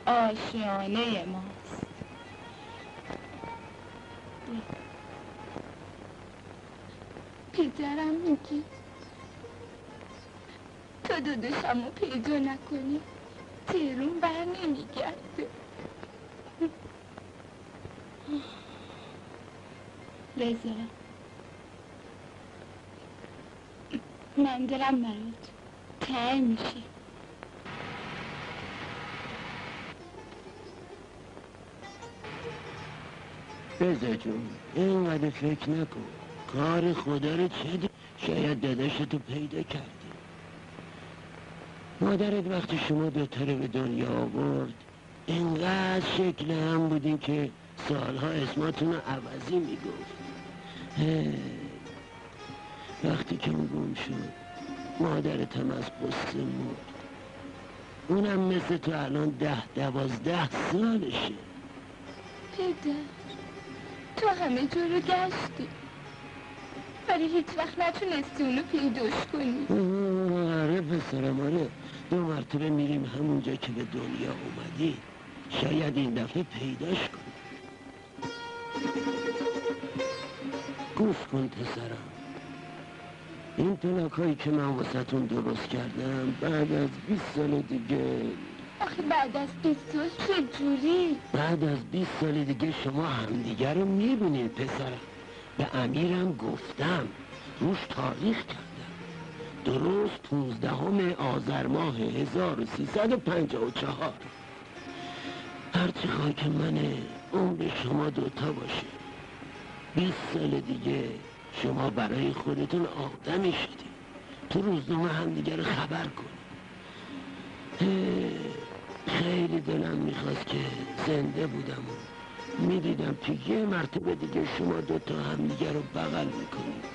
آشیانه ماست. پدرم میگه تا داداشمو پیدا نکنی تهرون بر نمیگرده. رضا من دلم برات تنگ میشه. رضا جون اینقدر فکر نکن، کار خدا رو چه شاید داداشتو پیدا کردی. مادرت وقتی شما دوتا رو به دنیا آورد اینقدر شکل هم بودین که سالها اسماتون رو عوضی میگفت. وقتی که اون گم شد مادرت هم از قصه مرد. اونم مثل تو الان 10-12 سالشه. پدر تو همه جا رو گشتی ولی هیچ وقت نتونستی اونو پیداش کنی. آره پسرم، آره 2 مرتبه میریم همونجا که به دنیا اومدی. شاید این دفعه پیداش کنی. گوش کن پسرم، این پلاکایی که من واسه‌تون درست کردم بعد از 20 سال دیگه. آخه بعد از 20 سال چجوری؟ بعد از 20 سال دیگه شما همدیگه رو میبینید پسرم. به امیرم گفتم، روش تاریخ کردم، درست 15 آذر ماه 1354. هرچی خواهی که منه عمر شما دوتا باشه. 20 سال دیگه شما برای خودتون آدمی شدی، تو روزنامه همدیگه رو خبر کنی. خیلی دلم میخواست که زنده بودم و میدیدم که یه مرتبه دیگه شما دوتا همدیگه رو بغل میکنید.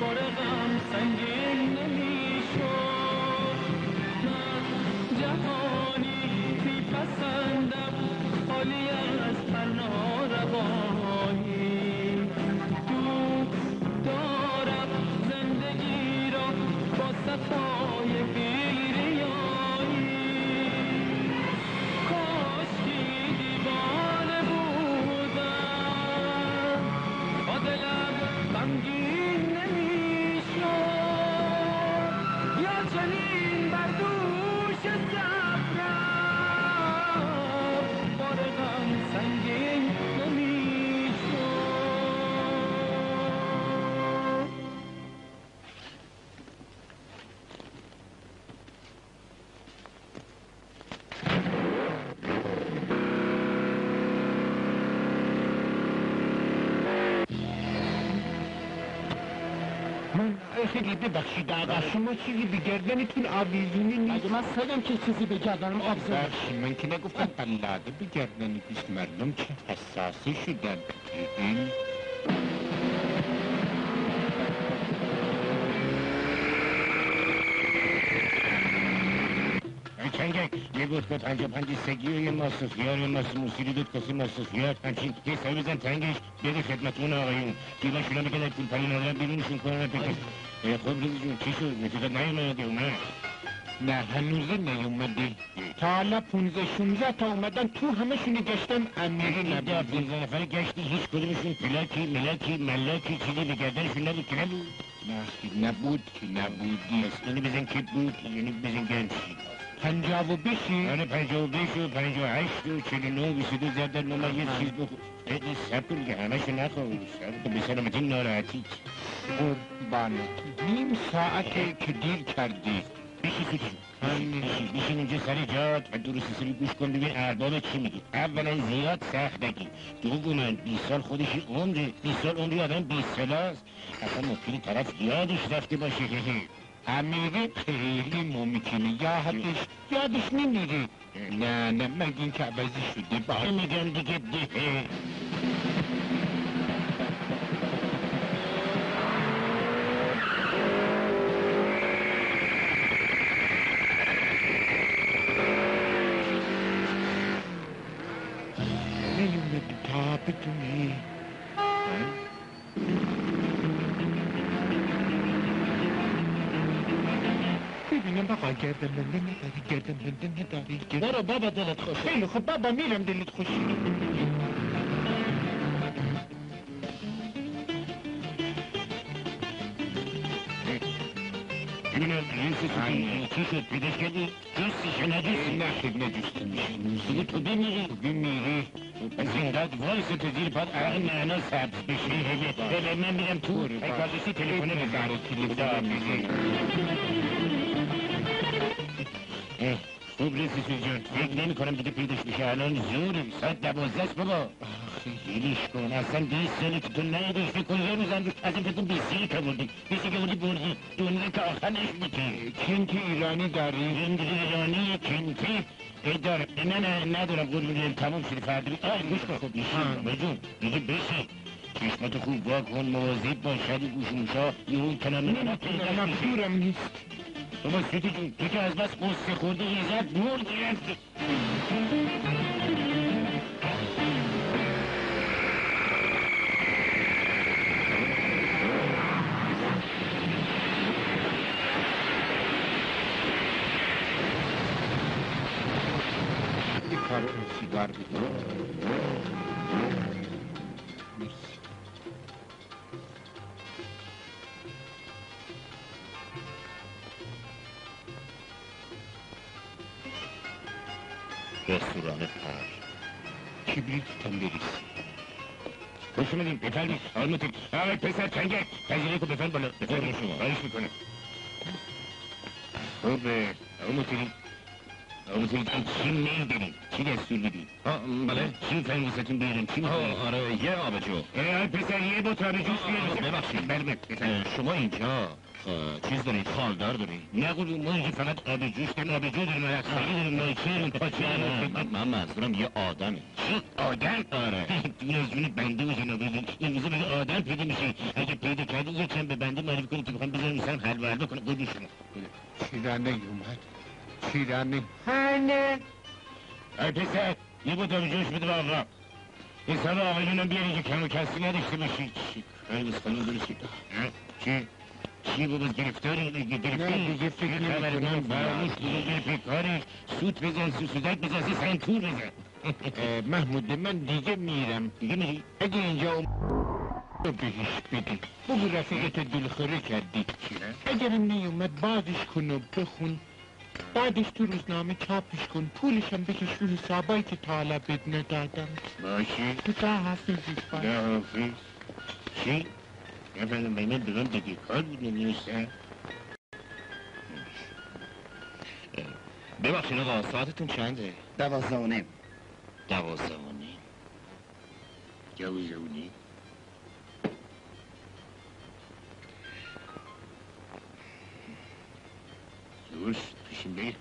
سنگین نمیشد من جهان صفای بیریایی کاشکی دیوانه بودم با دلم غمگین نمیشد یا چنین بر دوش صبرم بار غم سنگین نمیشد. من خیلی ببخشید آقا شما چیزی به گردنتون آویزونی نیست. اگه من سگم که چیزی به گردنم آب زده. بخشی من که نگفتم قلاده به گردن بیست مردم چه حساسی شدن. چنگک یه بود که 55 سگی و یه ماسوفیار یه موسیقی دود کسی ماسوفیار همچین یه سر بزن تنگش بده خدمتون آقایون دیبا شونا بگه در پول پلی ندارم بیرونشون کنم بکن. خب ریزی جون چی شد؟ نتیقت نیومده اومد؟ نه هنوزه نیومده تا حالا 15-16 تا اومدن تو همشونی گشتم امیری نبود 15 نفر گشتی هیچ کدومشون پلاکی ملاکی ملاکی چیزی به گردنشون نبود که نبود؟ نه نبود که نبودی یعنی بزن که بود یعنی بزن گنشی 52 آره 52 و 58 و 49 و 22 زدن ممیز چیز بخور این سب کن که همشو نخور سب کن به سلامتی ناراحتی قربانت نیم ساعته که دیر کردی بشی بشین اینجا سر جات و درست حسابی گوش کن ببین ارباب چی میگه. اولا زیاد سخت نگی دوما 20 سال خودش عمره 20 سال عمری آدم 20 ساله است اصلا ممکنه طرف یادش رفته باشه امیری خیلی ممکنه یادش نمیره نه مگین که عوضی شده باید میگم دیگه ده نیومده تا بدونی ببینم بابا گردن بنده نداری برو بابا دلت خوش خیلی خب بابا میرم دلت خوشی ببینم چی شد پیداش کردی؟ جستیش نجستی؟ نه خیلی نجسته میشه دیگه تو بمیری پس اینقدر وایس تو زیر پاد عرق معنا سبز بشه من میرم تو کارشی تلفونه بزاره خوب رسیسو جان فکر نمی کنم دیگه پیداش بشه الان زوره 112 است بابا خیلیش کن اصلا 20 ساله که تو نداشت فکر کن یه روزم از این فکر 20 ساله که بردی بیشی که بردی دنیا که آخر نشده کنتی ایرانی داری؟ زندگی ایرانی کنتی دارم نه ندارم قربون دارم تمام شده فردا گوش کن خب میشیم بجون دیگه بشی چشماتو خوب وا کن مواظب باش شدی گوشموشا یه اون کنم نمیتونم دورم نیست بابا سوتی جون تو که از بس قصه خورده یه زد نور گرفت یه کار سیگار بکنم مرسی رستوران پر کبریتتان بریسی خوش اومدین بفرمید آرموتین آقای پسر چنگک پذیره که بفرم بالا بفرم شما خواهش میکنم خب آرموتین جان چی میل داریم؟ چی دستور بدیم؟ بله؟ چی میفرم واسهتون بیارم؟ چی میخوایم؟ آره یه آبجو آقای پسر یه بوت آبجوش بیارم ببخشید بله بفرم شما اینجا چیز دارید خالدار دارید نه قلو ما اینجا فقط آبجوش داریم آبجو داریم رقصایی داریم مایچه داریم پاچه داریم من منظورم یه آدمه چی؟ آدم؟ آره دون از جون بنده و جناب این روزا بگه آدم پیدا میشه اگه پیدا کردی یکم به بنده معرفی کنی که بخوام بذارم مثلا حلوه کنه قلو شما چیرانه اومد چیرانه هنه ای پسر یه بود آبجوش بده به آقا حساب آقایونم بیاری که کم و کسی نداشته باشی چی؟ خیلی بس خانم درستی چی؟ چی بابا گرفتاری گرفتی؟ نه دیگه فکر من فراموش بزرگ پیکارش سود بزن سودک بزن سن تور بزن. محمود من دیگه میرم. دیگه میری؟ اگه اینجا رو بهش بدی بگو رفیقت دلخوره کردی. اگر نیومد بازش کن و بخون، بعدش تو روزنامه چاپش کن، پولشم بکش رو حسابایی که تا حالا بد ندادم. باشه. تو حافظی کن. حافظ. چی؟ نفهمم من بگم دیگه کار بود نمی‌نوشتم. ببخشید آقا ساعتتون چنده؟ 12:30. 12:30. 12:30. درست پیشیم بگیر.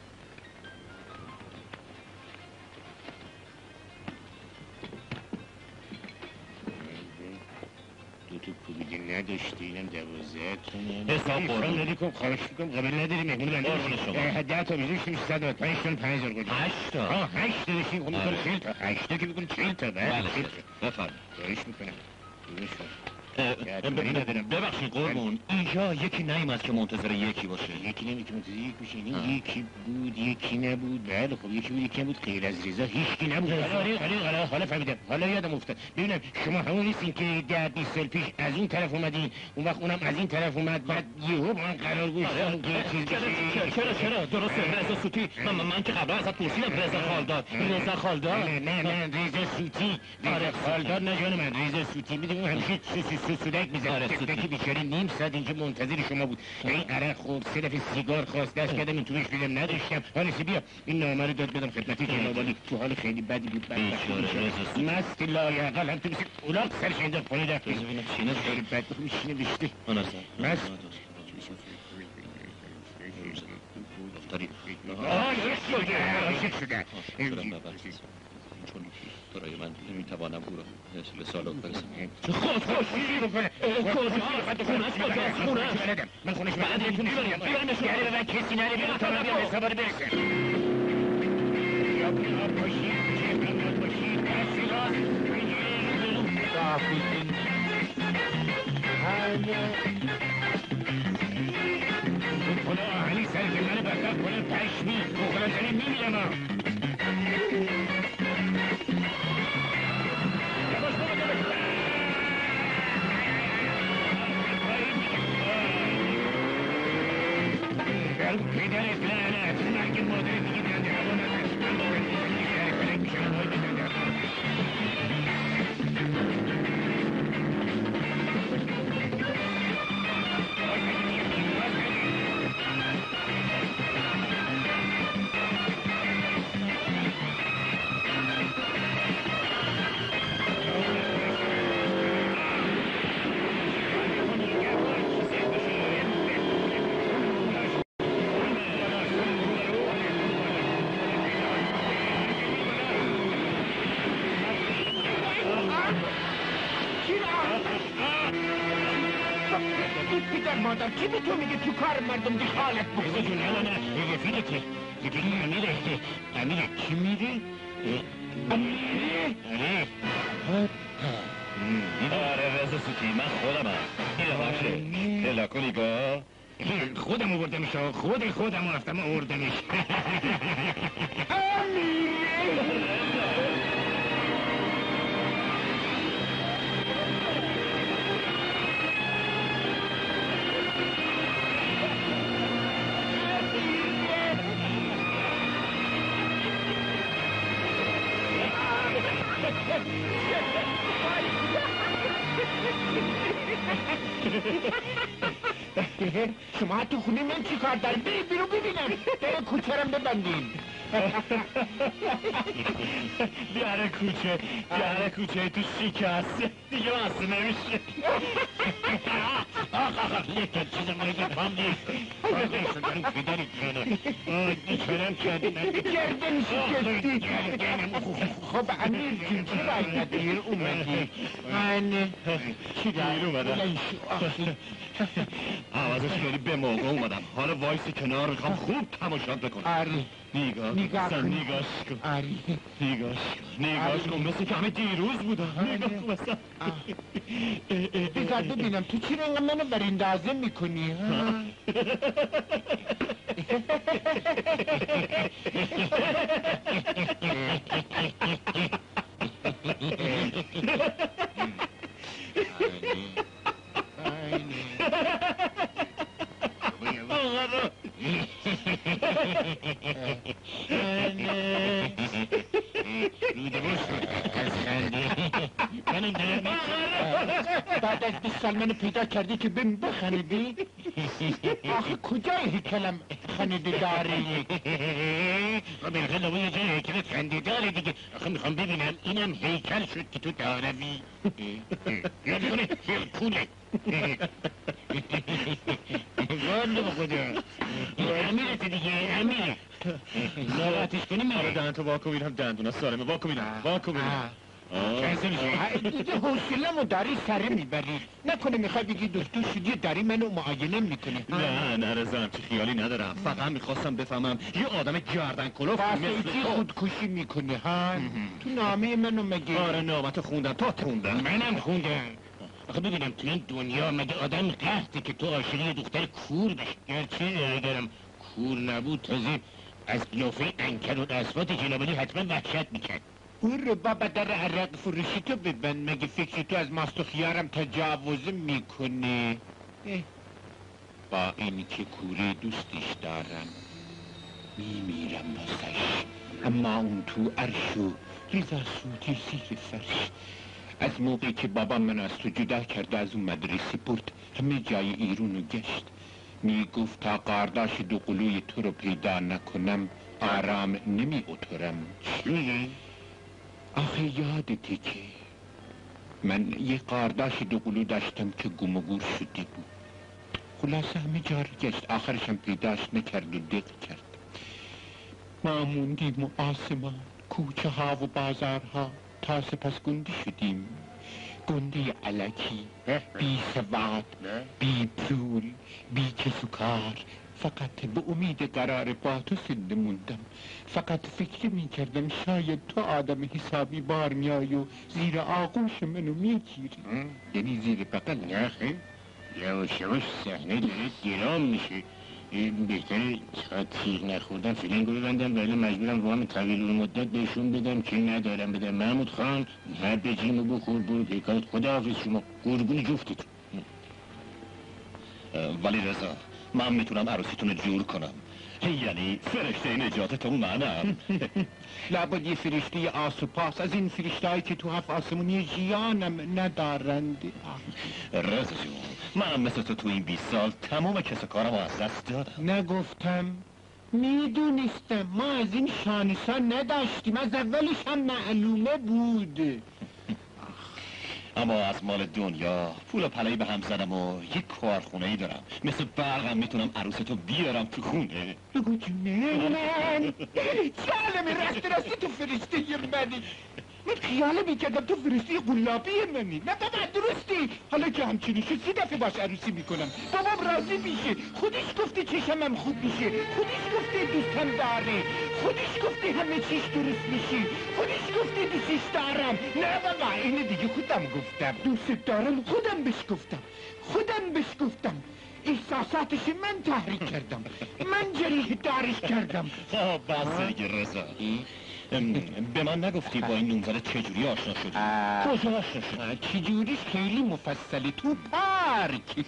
دو تا پولیده نداشتی اینم 12 تومن. حساب قربون. داری کن خواهش میکنم قابل نداری مهمون بنده قربون شما. 10 تا بیزوش 605 تومن 5000 گذاشت. 8 تا. 8 تا داشتی خب میکنه آره. 40 تا 8 تا که بکن 40 تا بله 40 شد. تا بفرمایید. خواهش میکنم درست شد. ببخشید قربون، اینجا یکی نیومد که منتظر یکی باشه. یکی نمیتونه منتظر یک باشه. این یکی بود یکی نبود. بله خب یکی بود یکی نبود غیر از رضا هیچکی نبود. حالا فهمیدم حالا یادم افتاد. ببینم شما همون نیستین که 10-20 سال پیش از اون طرف اومدین اون وقت اونم از این طرف اومد بعد یهو با هم قرار گذاشتن که چیز بشه. چرا درسته رضا سوتی. من که قبلا ازت پرسیدم رضا خالدار. رضا خالدار. نه رضا سوتی. رضا خالدار نه جان من رضا سوتی. میدونم همیشه سودک میزد. که بیچاره نیم ساعت اینجا منتظر شما بود. این عرق خورد 3 دفعه سیگار خواست دست کردم این توش دیدم نداشتم. حالا بیا این نامه رو داد بدم خدمت جناب عالی. تو حال خیلی بدی بود. مست لایعقل هم تو مثل اولاق سرش انداخت خونه رفت. ببینم چینه خیلی بد بود چی نوشته. مست عاشق شده. چون برای من نمیتوانم او را به سالات برسم. خودخوشی بکنه. خونش من خونش بعد یعنی من کسی نره بیرون تا من بیام حساباره برسم. یا بیار باشید چه باشید دستی راست خدا آهنی سر که من بدبخت کنه پشمی خدا زنی میمیرم ها. پدرت لعنت مرگ مادر دیگه دنده هوا نداشت من با کنه میشن های دنده هوا. مادر کی به تو میگه تو کار مردم دخالت رضا جون نه رفیقته رفیقی امیره امیره کی میره؟ امیره؟ آره رضا سوتی من خودمم. اینه باشه الا کنیگاه خودم آوردمش خودم رفتم آوردمش. شما تو خونه من چی کار داریم؟ برید بیرون ببینم در کوچه رم ببندین. در کوچه تو شکسته دیگه واسه نمیشه. یک چیز مایی که پام نیست دارم پدری کنه بیچارم کردی گردنش گرفتی. خب امیر جون چرا اینقدر دیر اومدی؟ من چی دیر اومدم عوضش بری به موقع اومدم حالا وایسی کنار میخوام خوب تماشات بکنم. آره نگاه کن نگاش کن آره نگاش کن مثل که همه دیروز بودم. نگاه کن مثلا بذار ببینم تو چرا اینقدر منو براندازه میکنی ها؟ بعد از 20 سال منو پیدا کردی که بهم بخندی؟ آخه کجای هیکلم خنده داری؟ بالاخره لابا یه جای هیکلت خنده داره دیگه. آخه میخوام ببینم اینم هیکل شد که تو داروی یاد کنه پوله والا به خدا امیرت دیگه امیر ناراحتش کنی میره. دهنتو واکو بینم دندونا سالمه واکو بینم دیگه حوصله‌مو داری سره میبری. نکنه میخوای بگی دکتر شدی داری منو معاینه میکنه؟ نه رضا همچی خیالی ندارم. فقط میخواستم بفهمم یه آدم گردن کلوف مثل خودکشی میکنه ها؟ تو نامه منو مگه؟ آره نامتو خوندم تا خوندم. منم خوندم. آخه ببینم تو این دنیا مگه آدم قحطه که تو عاشق یه دختر کور بشی؟ گرچه اگرم کور نبود تازه از قیافه انکر و دستفات جنابالی حتما وحشت میکرد. برو بابا در عرق فروشی تو ببند. مگه فکر تو از ماست و خیارم تجاوز میکنه؟ با اینی که کوری دوستش دارم میمیرم واسش، اما اون تو عرش و رضا سوتی زیر فرش. از موقعی که بابام من از تو جدا کرد از اون مدرسه برد همه جای ایرونو گشت. میگفت تا قارداش دو قلوی تو رو پیدا نکنم آرام نمی اترم. چی؟ آخه یادته که من یه قارداش دو قلو داشتم که گم و گور شده بود. خلاصه همه جا رو گشت آخرشم پیداش نکرد و دق کرد. ما موندیم و آسمان کوچه ها و بازارها تا سپس گنده شدیم. گنده علکی بی سواد بی پول بی کس و کار. فقط به امید قرار با تو زنده موندم. فقط فکر می کردم شاید تو آدم حسابی بار میای و زیر آغوش منو میگیری. یعنی زیر بغل. نخه یواش یواش صحنه داره گرام میشه. بهتره چقدر تیغ نخوردم فیلنگ رو ببندم ولی مجبورم وام طویل المدت بهشون بدم که ندارم بدم. محمود خان هر بجیمو بخور برو پیکارت. خداحافظ شما قربون جفتتون. ولی رضا من میتونم عروسیتون رو جور کنم. یعنی فرشته نجاتتون منم. لابد یه فرشته آسوپاس از این فرشتهایی که تو هفت آسمونی جیانم ندارند. رضا جون منم مثل تو این 20 سال تمام کس کارم از دست دادم. نگفتم میدونستم ما از این شانسا نداشتیم. از اولش هم معلومه بود. اما از مال دنیا پول و پلهی به هم زدم و یک کارخونه‌ای دارم. مثل برقم میتونم عروستو بیارم تو خونه. بگو جونه من چه عالمی راستی تو فرشته منی. من خیاله میکردم تو فرشته قلابی منی. نه بابا درستی. حالا که همچنین شد 3 دفعه باش عروسی میکنم. بابام راضی میشه. خودش گفته چشمم خوب میشه. خودش گفته دوستم داره. خودش گفته همه چیش درست میشه. خودش گفته دوستش دارم. نه بابا اینه دیگه خودم گفتم. دوست دارم خودم بهش گفتم. احساساتش من تحریک کردم. من جریح دارش کردم. بس دیگه رضا به من نگفتی با این نونزره چجوری آشنا شدی؟ کجا آشنا شدی؟ چجوریش خیلی مفصلی تو پارک.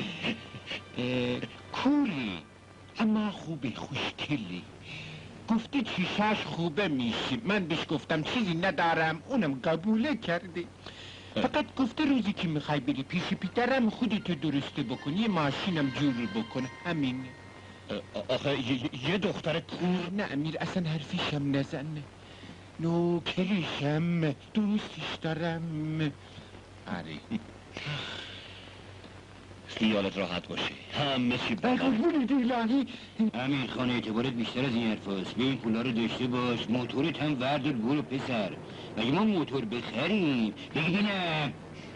کوری اما خوبه خوشگلی. گفته چیشاش خوبه میشه. من بهش گفتم چیزی ندارم اونم قبوله کرده. فقط گفته روزی که میخوای بری پیش پیترم خودتو درسته بکنی یه ماشینم جور بکنه. همین. آخه یه دختر کور؟ نه امیر اصلا حرفیشم نزنه. نوکریشم دوستش دارم. آره خیالت راحت باشه، همه چی بالا. قربونت الهی. امیر خان اعتبارت بیشتر از این حرفاست. به این پولا رو داشته باش، موتورت هم وردار برو پسر. مگه ما موتور بخریم؟ بگی نه.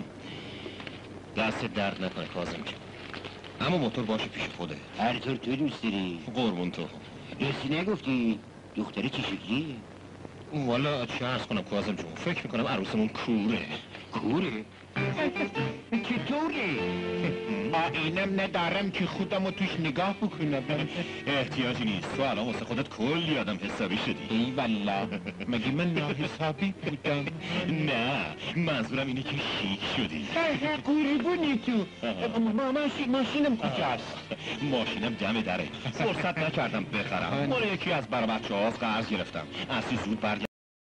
دست درد نکنه کاظم جون، اما موتور باشه پیش خوده. هر طور تو دوست داری. قربون تو. راستی نگفتی دختره چه شکلیه؟ والا چه عرض کنم کاظم جون، فکر میکنم عروسمون کوره. کوره؟ چطوره؟ اینم ندارم که خودم رو توش نگاه بکنم. احتیاجی نیست، تو الان واسه خودت کلی آدم حسابی شدی. ای والله، مگه من ناحسابی بودم؟ نه، منظورم اینه که شیک شدی. قربونی تو. ماشینم کجاست؟ ماشینم دم دره، فرصت نکردم بخرم. مال یکی از برا بچه هاست قرض گرفتم، اصلی زود برگرد.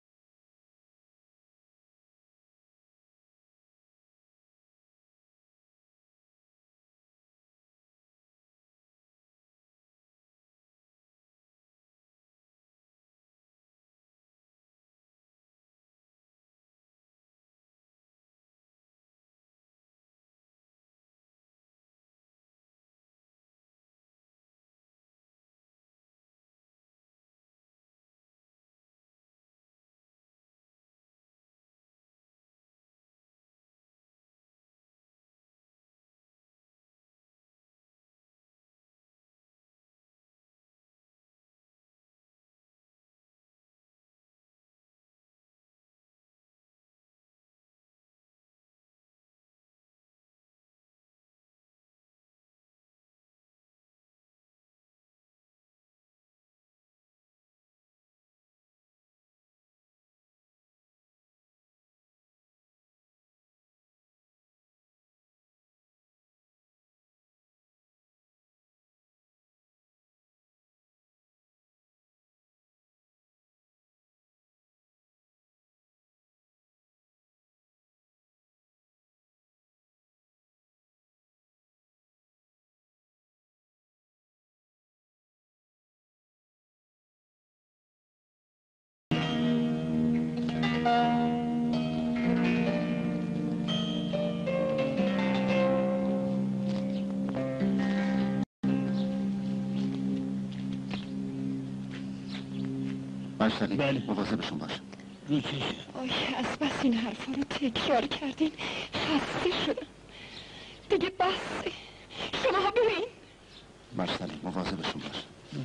باشتری بله مواظبشون باش. رو چشه؟ آی از بس این حرفا رو تکرار کردین خسته شدم دیگه. بسه شما ها برین. باشتری مواظبشون باش.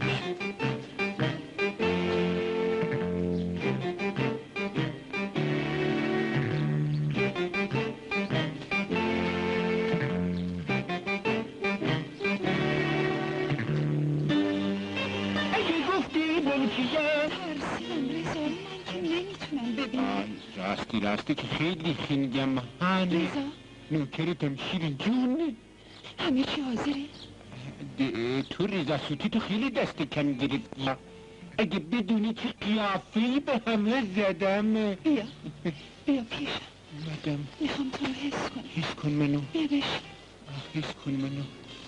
راستی که خیلی خنگم هانه. رضا نوکرتم شیرین جونه. همه چی حاضره؟ تو رضا سوتی تو خیلی دست کم گرفتی. اگه بدونی که قیافه‌ای به همه زدم. بیا پیشم. مدام میخوام تو رو حس کنم. حس کن منو. بیا بشین. حس کن منو.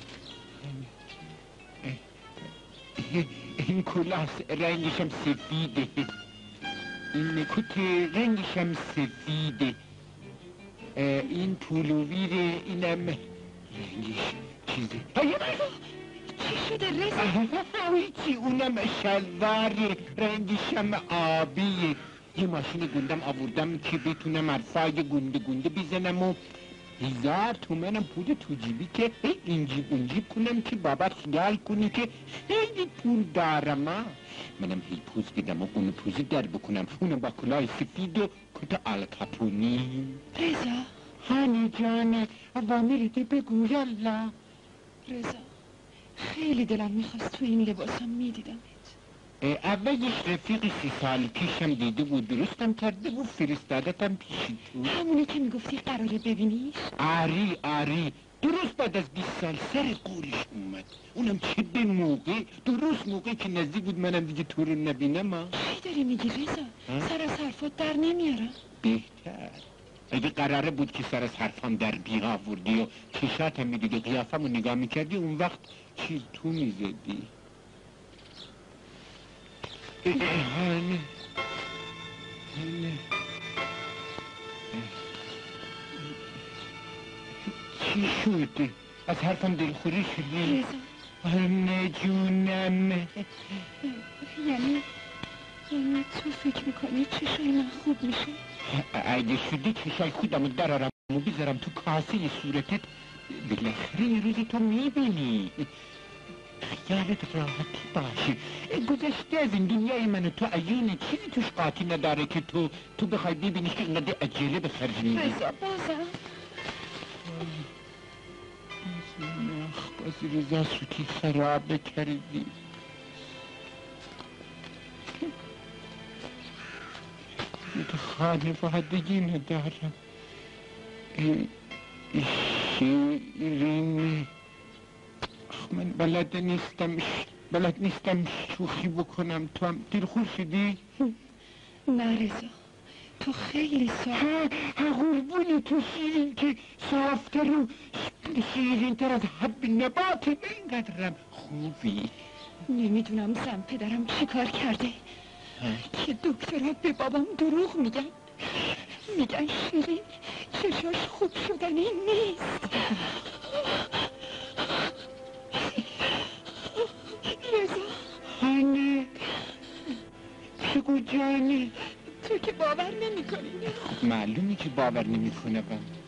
این کلاس رنگشم سفیده. این کت رنگشم سفیده. این پولویره اینم رنگش چیزه. چی شده رضا؟ هیچی اونم شلوار رنگشم آبیه. یه ماشین گندم آوردم که بتونم حرفای گنده بزنم و 1000 تومنم پول تو جیبی که این جیب اون جیب کنم که بابت خیال کنی که خیلی پول دارم. منم هی پوز بدم و اون پوزی در بکنم، اونم با کلاه سفید و کت آلکاپونی. رضا هانی جانه اوامرت بگو یالله. رضا خیلی دلم میخواست تو این لباسم میدیدمت. اولش رفیق 30 سال پیشم دیده بود، درستم کرده بود فرستادتم پیشی تو. همونی که میگفتی قراره ببینیش؟ آری درست بعد از 20 سال سر قولش اومد، اونم چه به موقع، درست موقعی که نزدیک بود منم دیگه تو رو نبینم. چی داری میگی رضا؟ سر از حرفات در نمیارم. بهتر اگه قراره بود که سر از حرفم در بیاوردی و چشاتم میدیدی قیافم رو نگاه میکردی، اون وقت چیز تو میزدی. هانه چی شده؟ از حرفم دلخوری شدی؟ رضا نه جونم. یعنی تو فکر میکنی چشای من خوب میشه؟ اگه شدی چشای خودمو درارم و بذارم تو کاسه صورتت، بالاخره یه روزی تو میبینی. خیالت راحتی باشه. گذشته از این دنیای من و تو عیونه چیزی توش قاطی نداره که تو بخوای ببینیش که اینقدر عجله به خرج میدی. رضا بازم باز رضا سوتی خراب کردی. تو خانوادگی ندارم. شیرین من بلد نیستم شوخی بکنم. تو هم دلخور شدی؟ نه رضا تو خیلی صاف. قربون تو شیرین که صافتر و شیرین تر از حب نباته. اینقدرم خوبی. نمیدونم زن پدرم چی کار کرده که دکترها به بابام دروغ میگن شیرین چشاش خوب شدنی نیست. رضا هنه بگو جانی. تو که باور نمی کنی. معلومه که باور نمی کنم.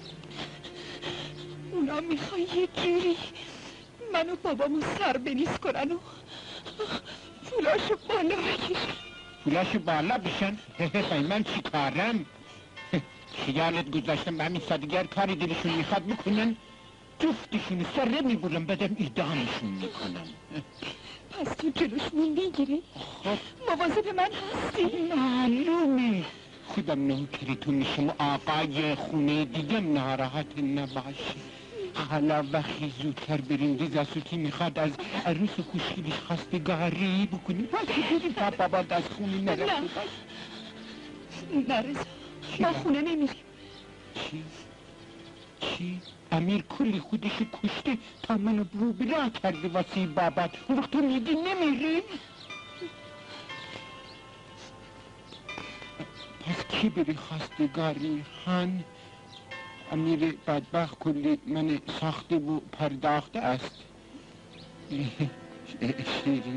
اونا میخوای یه جوری منو بابامو سر بریز کنن و پولاشو بالا بکشن. پولاشو بالا بشن؟ من چی کارم؟ خیالت گذاشتم به همین سادگر کاری دلشون میخواد بکنن جفتشون سره میبرم بعدم اعدامشون میکنم. پس تو جلوشون میگیری؟ خب مواظب من هستی؟ معلومه خودم نوکری تو میشم و آقای خونه دیگم ناراحت نباشه. حالا وقتی زودتر بریم ریزا سوتی میخواد از عروس خوشگلیش خواستگاری بکنیم. پس بریم تا بابا از خونه نرفته باش. نه رضا ما خونه نمیریم. چی؟ امیر کلی خودشو کشته تا منو بروبرا کرده واسه بابات. اون وقت تو میگی نمیریم؟ پس کی بری خواستگاری؟ هن؟ امیر بدبخت کلی من ساخته و پرداخته است. شیرین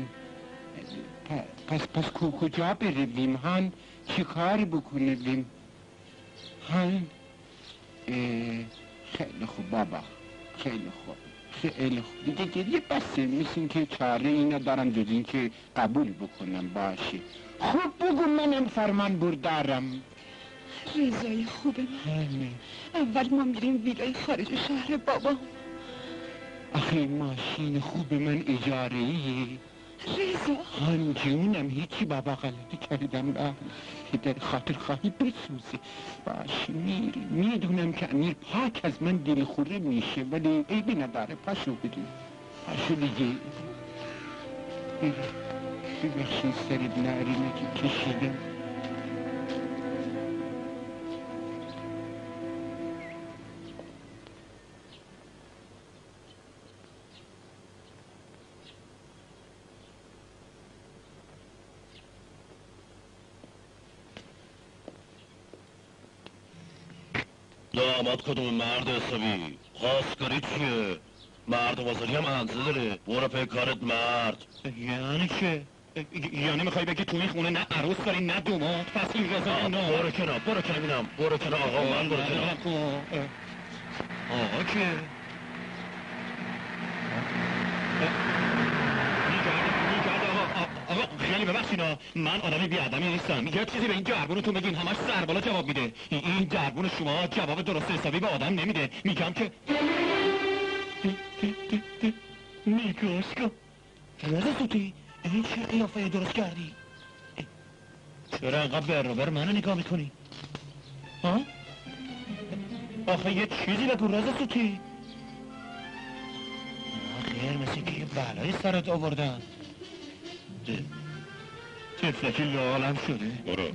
پس کجا برویم هن؟ چی کاری بکنیم هن؟ خیلی خوب بابا خیلی خوب دیگه گریه بسه. مثل که چاره اینا دارم جز این که قبول بکنم. باشه خب بگو منم فرمان بردارم. رضای خوب من اول ما میریم ویلای خارج شهر بابا. آخه ماشین خوب من اجاره‌ایه. رضا هان جونم هیچی بابا غلطی کردم. در خاطر خواهی بسوزه. باش میدونم که امیر پاک از من دلخوره میشه ولی عیبی نداره. پاشو بریم پاشو دیگه. ببخشین سرت نرینه که کشیدم. داماد کدوم مرد حسابی؟ خواستگاری چیه؟ مرد بازاری هم انزه داره. برو پی کارت مرد. یعنی چه؟ یعنی میخوای بگی تو این خونه نه عروس داری نه دوماد؟ پس این رضا نه. برو کنار بینم. برو کنار آقا من برو کنار. آقا که؟ آقا خیلی ببخشینا من آدمی بیادمی نیستم. یه چیزی به این جربونتون بگین همش سر بالا جواب میده. این جربون شما جواب درست حسابی به آدم نمیده. میگم که نگاش کن رضا سوتی این چه قیافه درست کردی؟ چرا اینقدر بر منو نگاه میکنی؟ ها؟ آخه یه چیزی بگو رضا سوتی. خیر مثل که یه بلای سرت آوردن. تفلکی لالم شده. برو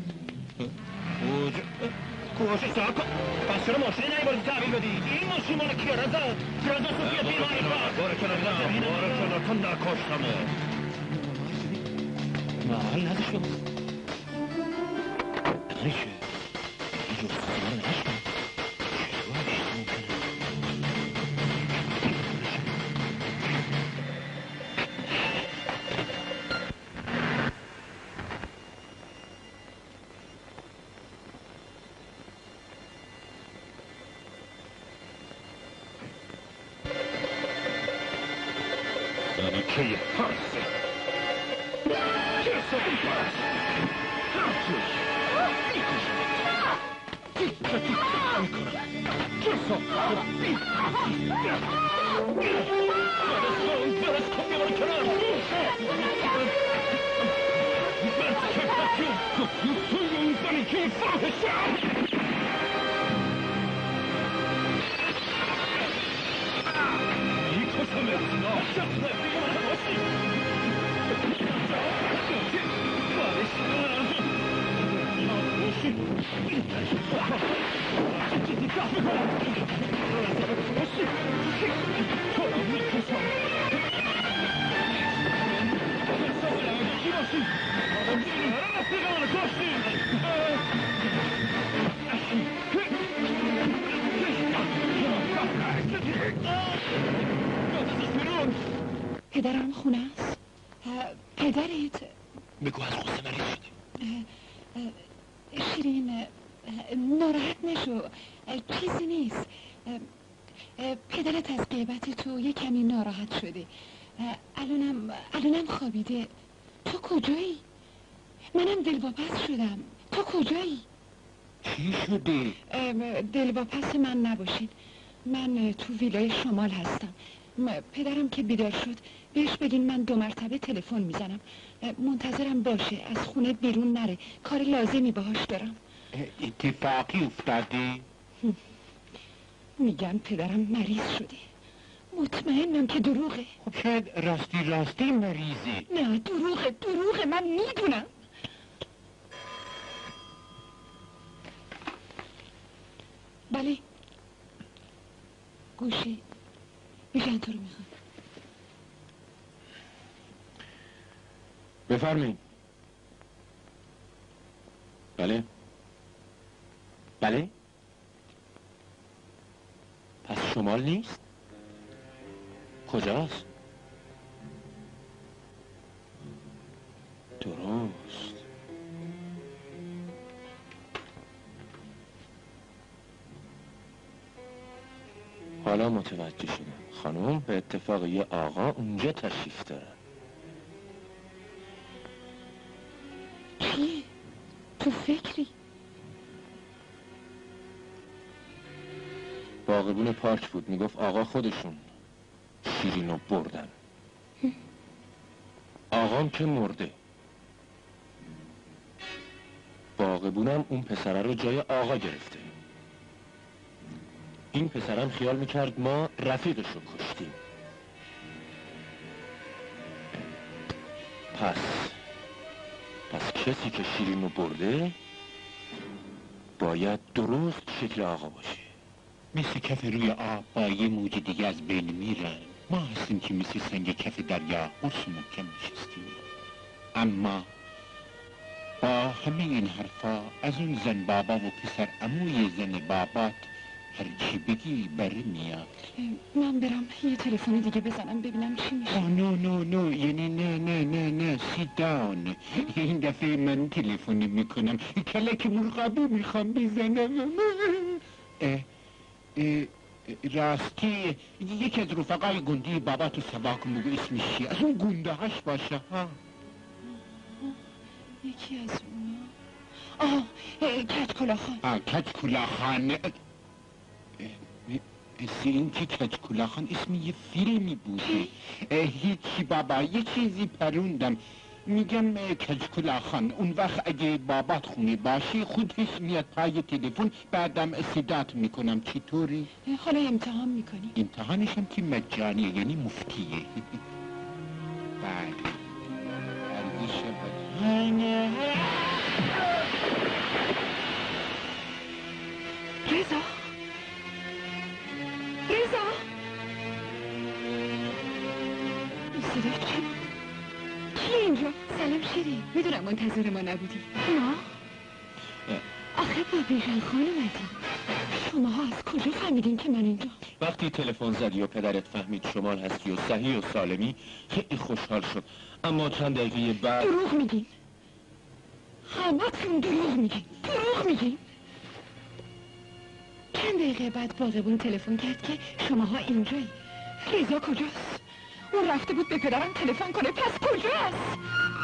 کجا ساکن پس چرا ماشین نیباردی تحویل بدی؟ این ماشین مال کیه رضا سوفیه بیمانی برو کنار کن نکاشتمه. محال نداشته بود ریشه این جور سیمان نشتم چطور ممکنه یه پارسه کسا بیپارس هرچوش میکشمت تیکه تیکه میکنم کسا برس کن بیمار کنم برس کفتیون توی اون زنی که فاحشم پدرم خونه است؟ پدرت؟ بگو از غصه مریض شده. شیرین ناراحت نشو، چیزی نیست. پدرت از غیبت تو یه کمی ناراحت شده. الانم خوابیده. تو کجایی؟ منم دلواپس شدم. تو کجایی؟ چی شده؟ دلواپس من نباشید. من تو ویلای شمال هستم. پدرم که بیدار شد بهش بگین من 2 مرتبه تلفن میزنم. منتظرم باشه، از خونه بیرون نره، کار لازمی باهاش دارم. اتفاقی افتاده؟ میگن پدرم مریض شده. مطمئنم که دروغه. خب شاید راستی مریضه. نه دروغه من میدونم. بله گوشی بیژن تو رو میخوام. بفرمایید. بله پس شمال نیست؟ کجاست؟ درست. حالا متوجه شدم. خانم به اتفاق یه آقا اونجا تشریف دارن. چیه؟ تو فکری؟ باغبون پارک بود، میگفت آقا خودشون شیرینو بردن. آقام که مرده، باغبونم اون پسره رو جای آقا گرفته. این پسرم خیال میکرد ما رفیقشو کشتیم. پس کسی که شیرینو برده باید درست شکل آقا باشه. مثل کف روی آب با یه موج دیگه از بین میرن. ما هستیم که مثل سنگ کف دریا قرص محکم نشستیم. اما با همه این حرفا از اون زن بابا و پسر عموی زن بابات هرچی بگی بره میاد. من برم یه تلفن دیگه بزنم ببینم چی میشه. نو یعنی نه sit down. این دفعه من تلفن میکنم. کلک مرغابی میخوام بزنم. راستی یکی از رفقای گندی باباتو سبا کن بگو اسمش چیه. از اون گنده هاش باشه ها. یکی از اونا کج کلاخان. کج کلاخان. مثل این که کج کلاخان اسم یه فیلمی بوده. هیچی بابا یه چیزی پروندم. میگم کج کلاخان. اون وقت اگه بابات خونه باشه خودش میاد پای تلفن، بعدم صدات میکنم. چطوری؟ حالا امتحان میکنی؟ امتحانشم که مجانیه، یعنی مفتیه. بله ارزش بله. رضا این صدا چی بود؟ چیه اینجا؟ سلام شیرین، میدونم منتظر ما نبودی. ما؟ آخه با بیژن خان اومدی. شماها از کجا فهمیدین که من اینجا؟ وقتی تلفن زدی و پدرت فهمید شمال هستی و صحیح و سالمی خیلی خوشحال شد. اما چند دقیقه بعد دروغ میگین. همتون دروغ میگین. چند دقیقه بعد باغبون تلفن کرد که شماها اینجایی. رضا کجاست؟ اون رفته بود به پدرم تلفن کنه. پس کجاست؟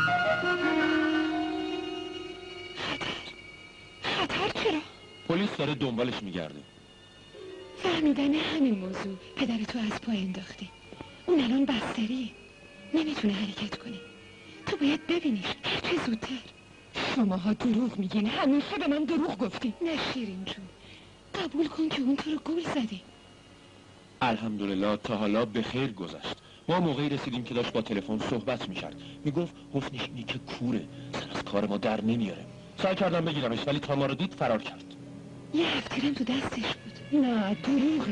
خطر چرا؟ پلیس داره دنبالش میگرده. فهمیدن همین موضوع پدرتو از پا انداختی. اون الان بستریه، نمیتونه حرکت کنه. تو باید ببینیش هرچه زودتر. شماها دروغ میگین، همیشه به من دروغ گفتی. نه شیرین جون، قبول کن که اون تو رو گول زدی. الحمدلله تا حالا به خیر گذشت. ما موقعی رسیدیم که داشت با تلفن صحبت میکرد. میگفت حسنش اینه که کوره، سر از کار ما در نمیاره. سعی کردم بگیرمش ولی تا ما رو دید فرار کرد. یه هفتیرم تو دستش بود. نه دروغه.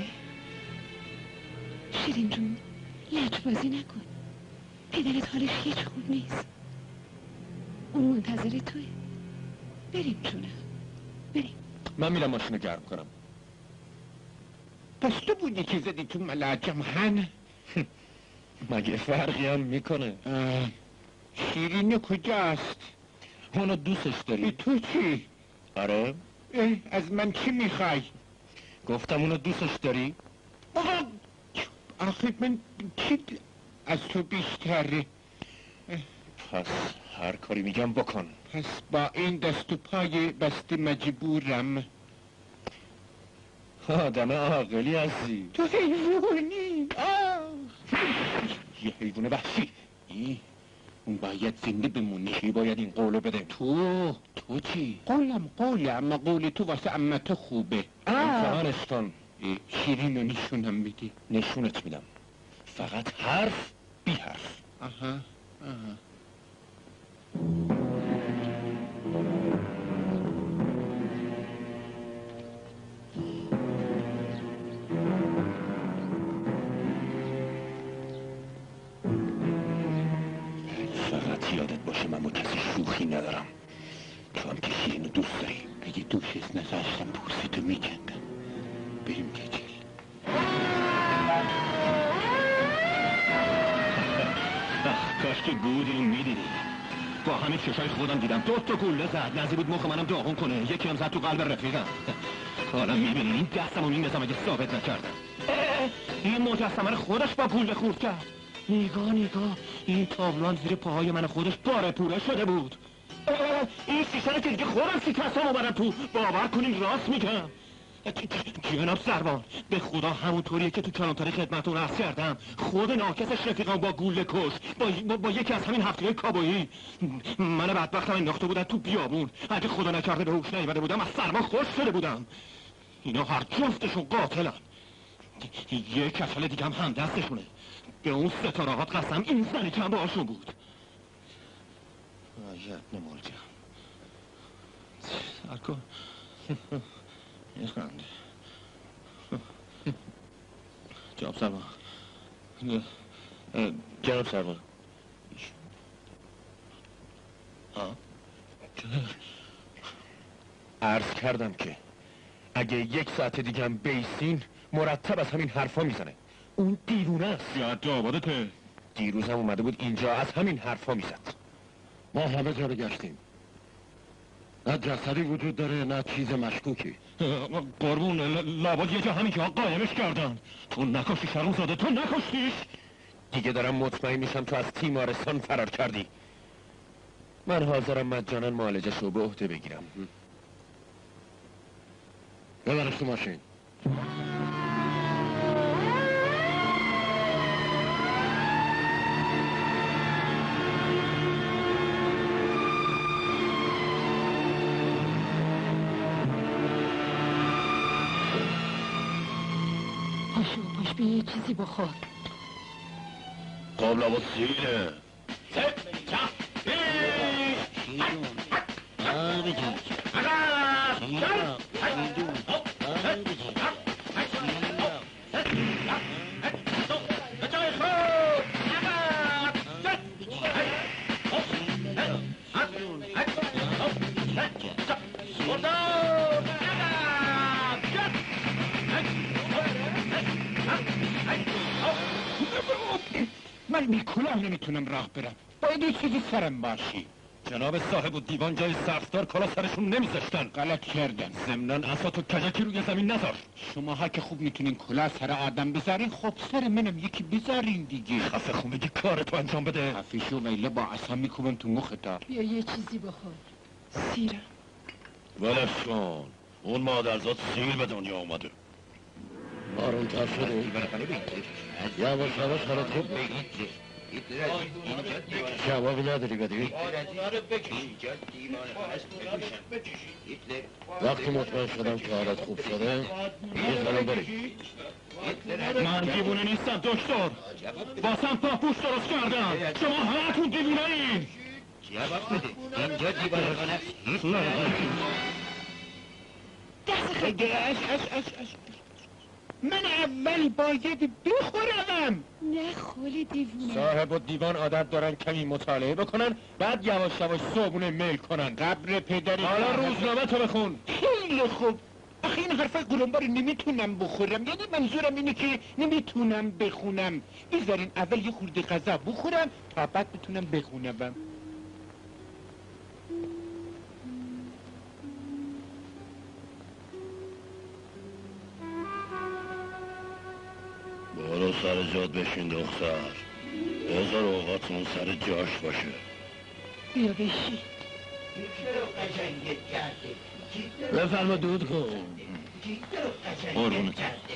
شیرین جون لجبازی نکن، پدرت حالش هیچ خوب نیست. اون منتظر توه. بریم جونم، بریم. من میرم ماشینو گرم کنم. پس تو بودی که زدی تو ملاجم هن؟ مگه فرقی هم میکنه؟ شیرین کجاست؟ اونو دوستش داری؟ تو چی؟ آره؟ از من چی میخوای؟ گفتم اونو دوستش داری؟ آخه من چی از تو بیشتره؟ پس هر کاری میگم بکن. پس با این دست و پای بسته مجبورم. آدم عاقلی هستی. تو حیوانی. یه حیوان وحشی. اون باید زنده بمونی. کی باید این قولو بده؟ تو چی؟ قولم قول تو واسه امت خوبه. امتحانش کن. شیرین رو نشونم بدی. نشونت میدم، فقط حرف بی حرف. آها. فقط یادت باشه من با کسی شوخی ندارم. تو هم که شیرین رو دوست داری. اگه دوشت نذاشتم پوستتو میکندم. بریم کچل. کاش که بودی رو میدیدی. با همین چشای خودم دیدم 2 تا گوله زد. نزدیک بود مخ منم داغون کنه. یکی هم زد تو قلب رفیقم. حالا میبینی این دستمو میندازم اگه ثابت نکردم. این مجسمه رو خودش با گوله خورد کرد. نگاه این تابلوان زیر پاهای من خودش پاره پوره شده بود. این شیشه رو که دیگه خودم شکستم اومدم تو. باور کنین راست میگم. جناب سروان، به خدا همونطوریه که تو کلانتری خدمتون عرض کردم. خود ناکسش رفیقم با گوله کش با یکی از همین هفتیهای کابایی. من بدبختم انداخته بودن تو بیابون. اگه خدا نکرده به هوش نیامده بودم از سرما خوش شده بودم. اینا هر جفتشون قاتلن. یه کچل دیگه هم دستشونه. به اون ستارهات قسم این زنی که هم باشون بود. آیت نمالجم سرکن یه خنده. جناب سروان، جناب سروان، عرض کردم که اگه 1 ساعت دیگه هم بیسین مرتب از همین حرفا میزنه. اون دیوونه است. یا آبادته. دیروز هم اومده بود اینجا از همین حرفا میزد. ما همه جا رو گشتیم، نه جسدی وجود داره نه چیز مشکوکی. قربون لابد یه جا همین که قایمش کردن. تو نکشتی شرم زاده، تو نکشتیش. دیگه دارم مطمئن میشم تو از تیمارستان فرار کردی. من حاضرم مجانا معالجش رو به عهده بگیرم. ببرش تو ماشین. پاش بیا یه چیزی بخور. قابل با سیره. من بی کلاه نمیتونم راه برم. باید یه چیزی سرم باشی. جناب صاحب و دیوان جای سقفدار کلا سرشون نمیذاشتن. غلط کردن. ضمناً اساتو کجکی روی زمین نذار. شماها که خوب میتونین کلا سر آدم بذارین، خب سر منم یکی بذارین دیگه. خفه خون بگی کارتو انجام بده. خفشو ویله با عصا میکوبم تو مختا. بیا یه چیزی بخور. سیرم. ولش کن، اون مادرزاد سیر به دنیا اومده. بارون تر شده. یواش یواش حالت خوب. جوابی نداری بدی؟ وقتی مطمئن شدم که حالت خوب شده میزنم بری. من دیوونه نیستم دکتر. واسم پاپوش درست کردم. شما همتون دیوونه این. جواب بده. اینجا دیوانه خانه هیچ من اول باید بخورم. نه خاله دیوونه. صاحب و دیوان عادت دارن کمی مطالعه بکنن، بعد یواش یواش صبحونه میل کنن. قبر پدری. حالا روزنامه تو بخون. خیلی خوب. آخه این حرفای قلمبا رو نمیتونم بخورم، یعنی منظورم اینه که نمیتونم بخونم. بذارین اول یه خورده غذا بخورم تا بعد بتونم بخونم. برو سر جاد بشین دختر، بذار اوقاتمون سر جاش باشه. بیا بشی. بفرما دود کن. قربونت.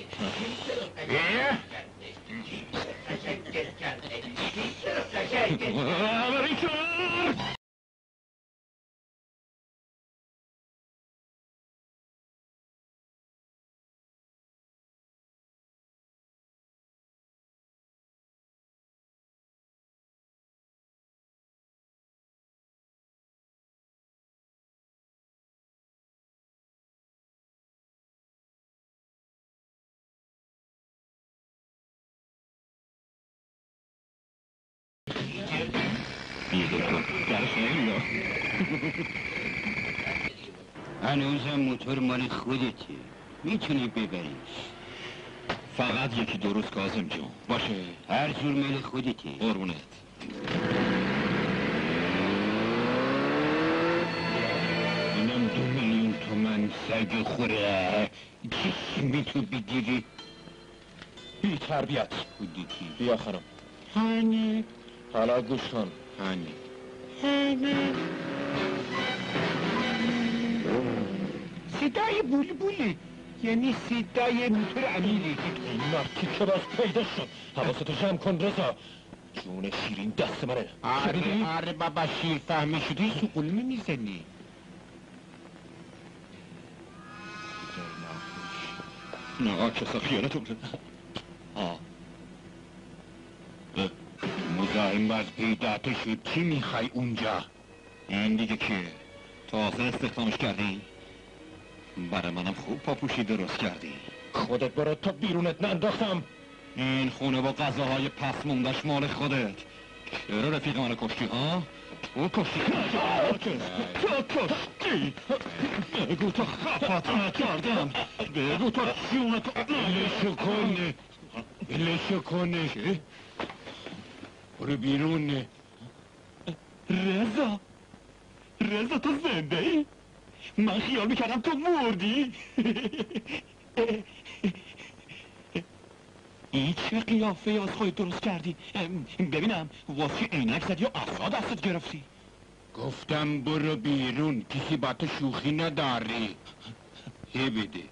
هنوزم موتور مال خودته، میتونی ببریش. فقط یکی درست کاظم جون باشه. هر جور مال خودته. قربونت. اینم 2 میلیون تومن سگ خوره. چی میتو بگیری؟ بی تربیت بودی کی؟ بیا خانم. هانی حالا گوش کن. هانی صدای بلبلی، یعنی صدای موتور امیری. این مرکی که باز پیدا شد. حواستو جمع کن رضا. جون شیرین دست منه. شنیدی؟ آره بابا شیر فهمی شدی سقول میزنی. نه کسا خیانتون. مزاحم از پیداتش چی میخوای اونجا؟ این دیگه که تازه استخدامش کردی؟ برای منم خوب پاپوشی درست کردی. خودت برو تا بیرونت ننداختم. این خونه با غذاهای پس موندش مال خودت. چرا رفیق منو کشتی ها؟ تو کشتی. بگو تو خفت نکردم. بگو تو جونتو. بلشو کنه بلشو کنه. برو بیرون. رضا تو زنده ای؟ من خیال میکردم تو مردی. این چه قیافه از خودت درست کردی؟ ببینم واسه عینک زدی یا عصا دستت گرفتی؟ گفتم برو بیرون، کسی با تو شوخی نداری. بده.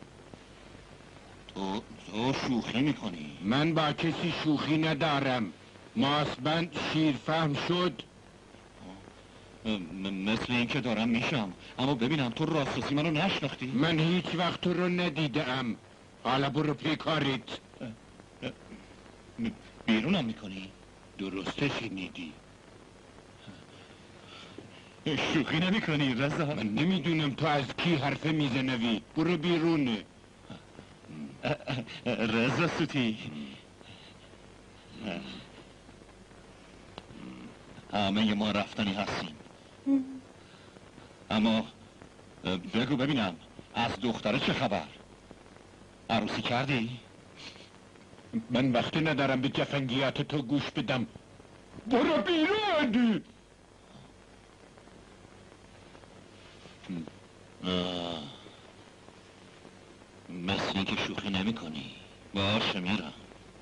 تو شوخی میکنی؟ من با کسی شوخی ندارم. ماسبند شیر فهم شد. مثل این که دارم میشم، اما ببینم تو راستاسی منو نشناختی؟ من هیچ وقت تو رو ندیدم. حالا برو پی کارت. بیرونم میکنی؟ درسته شنیدی. شوخی نمیکنی رضا؟ من نمیدونم تو از کی حرفه میزنوی. برو بیرون. رضا سوتی. همه ما رفتنی هستیم. اما بگو ببینم از دختره چه خبر؟ عروسی کردی؟ من وقتی ندارم به جفنگیات تو گوش بدم. برو بیرون. مثل اینکه شوخی نمی کنی. باشه میرم.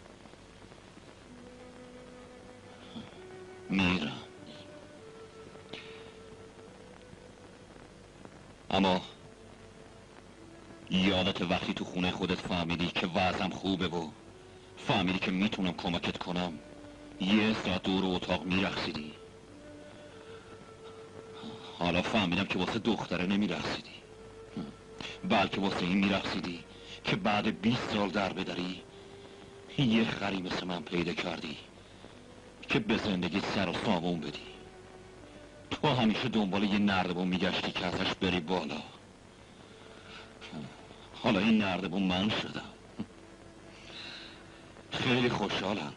اما یادت وقتی تو خونه خودت فهمیدی که وضعم خوبه و فهمیدی که میتونم کمکت کنم یه ساعت دور اتاق میرقصیدی؟ حالا فهمیدم که واسه دختره نمیرقصیدی، بلکه واسه این میرقصیدی که بعد 20 سال در بدری یه خری مثل من پیدا کردی که به زندگی سر و سامون بدی. تو همیشه دنبال یه نردبون میگشتی که ازش بری بالا. حالا این نردبون من شدم. خیلی خوشحالم،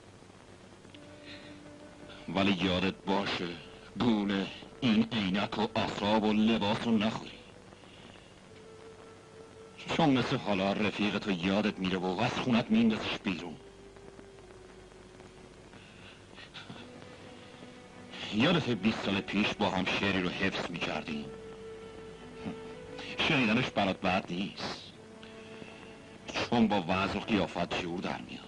ولی یادت باشه گونه این عینک و آساب و لباس رو نخوری، چون مثل حالا رفیقتو یادت میره و از خونت میندازش بیرون. یادت 20 سال پیش با هم شعری رو حفظ میکردیم؟ شنیدنش برات بد نیست، چون با وضع و قیافت جور در میاد.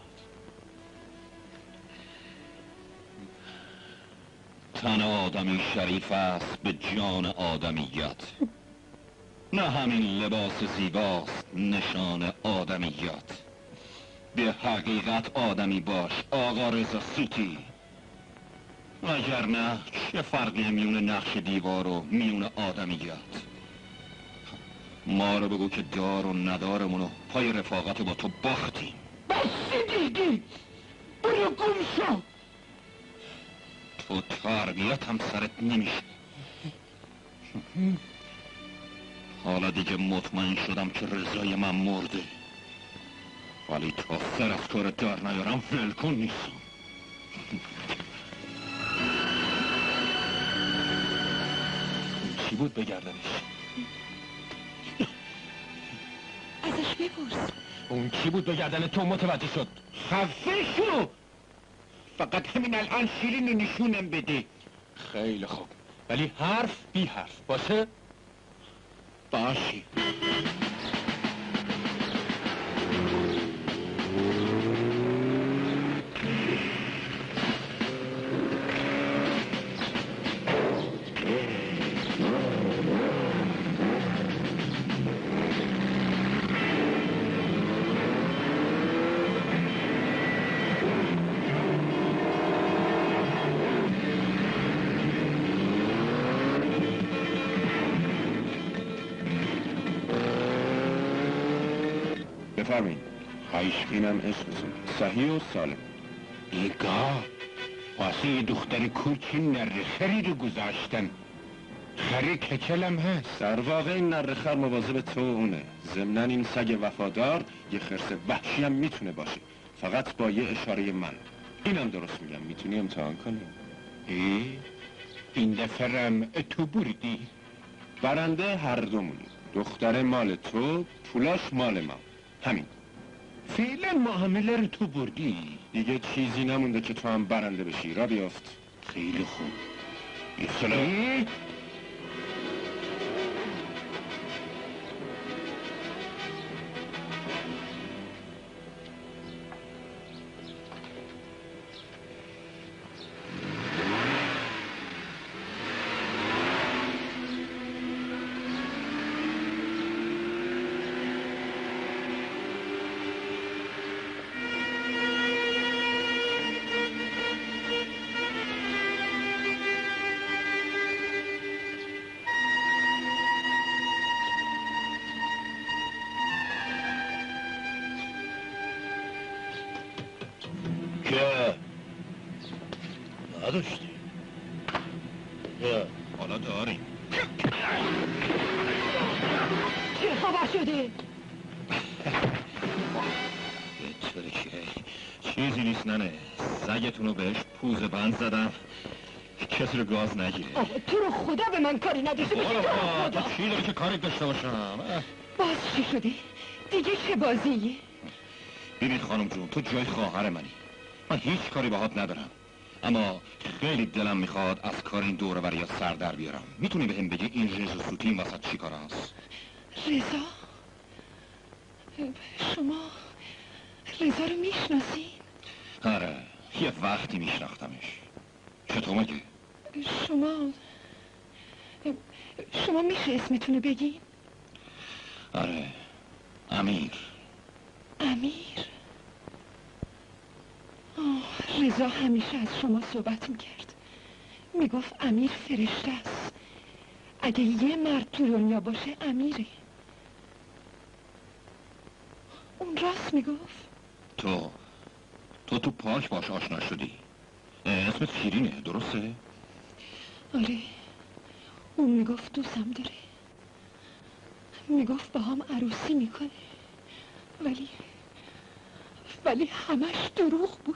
تن آدمی شریف است به جان آدمیت، نه همین لباس زیباست نشان آدمیت. به حقیقت آدمی باش آقا رضا سوتی، اگر نه چه فرقی میون نقش دیوار و میون آدمیت؟ ما رو بگو که دار و ندارمونو پای رفاقت با تو باختیم. بس دیگه، برو گم شو. تو تربیت هم سرت نمیشه. حالا دیگه مطمئن شدم که رضای من مرده، ولی تا سر از کار در نیارم ولکن نیستم. چی بود بگردنش؟ ازش بپرس. اون چی بود بگردن تو متوجه شد؟ خفه شو! فقط همین الان شیرین رو نشونم بده. خیلی خوب، ولی حرف بی حرف باشه؟ باشه. بفرمایید. اینم عشقتون صحیح و سالم. ایگاه واسه یه دختر کوچی نره خری رو گذاشتن. خری کچلم هست. در واقع این نره خر مواظب تو اونه. ضمناً این سگ وفادار یه خرس وحشی هم میتونه باشه، فقط با یه اشاره من. اینم درست میگم، میتونی امتحان کنی. این دفرم تو بردی. برنده هر دومونی. دختر مال تو، پولاش مال ما. همین. فعلا معامله رو تو بردی. دیگه چیزی نمونده که تو هم برنده بشی. را بیافت. خیلی خوب. ایسالا. که نداشتی؟ حالا داریم. چه خبر شده؟ بهتره که چیزی نیست ننه. سگتونو بهش پوزه بند زدم کسی رو گاز نگیره. آقا تو رو خدا به من کاری نداشته باشی. تو چی داری که کاری داشته باشم؟ باز چی شده؟ دیگه چه بازیه؟ ببین خانم جون، تو جای خواهر منی، من هیچ کاری باهات ندارم، اما خیلی دلم میخواد از کار این دوره برای سر در بیارم. میتونی بهم بگی این رضا سوتی این وسط چی کار است؟ رضا؟ شما رضا رو میشناسین؟ آره، یه وقتی میشناختمش. چطور مگه؟ شما میشه اسمتونو بگین؟ آره، امیر. امیر؟ رضا همیشه از شما صحبت میکرد. میگفت امیر فرشته است. اگه یه مرد تو دنیا باشه امیره. اون راست میگفت؟ تو پارک باش آشنا شدی. اسمت شیرینه، درسته؟ آره، اون میگفت دوستم داره. میگفت با هم عروسی میکنه. ولی همش دروغ بود.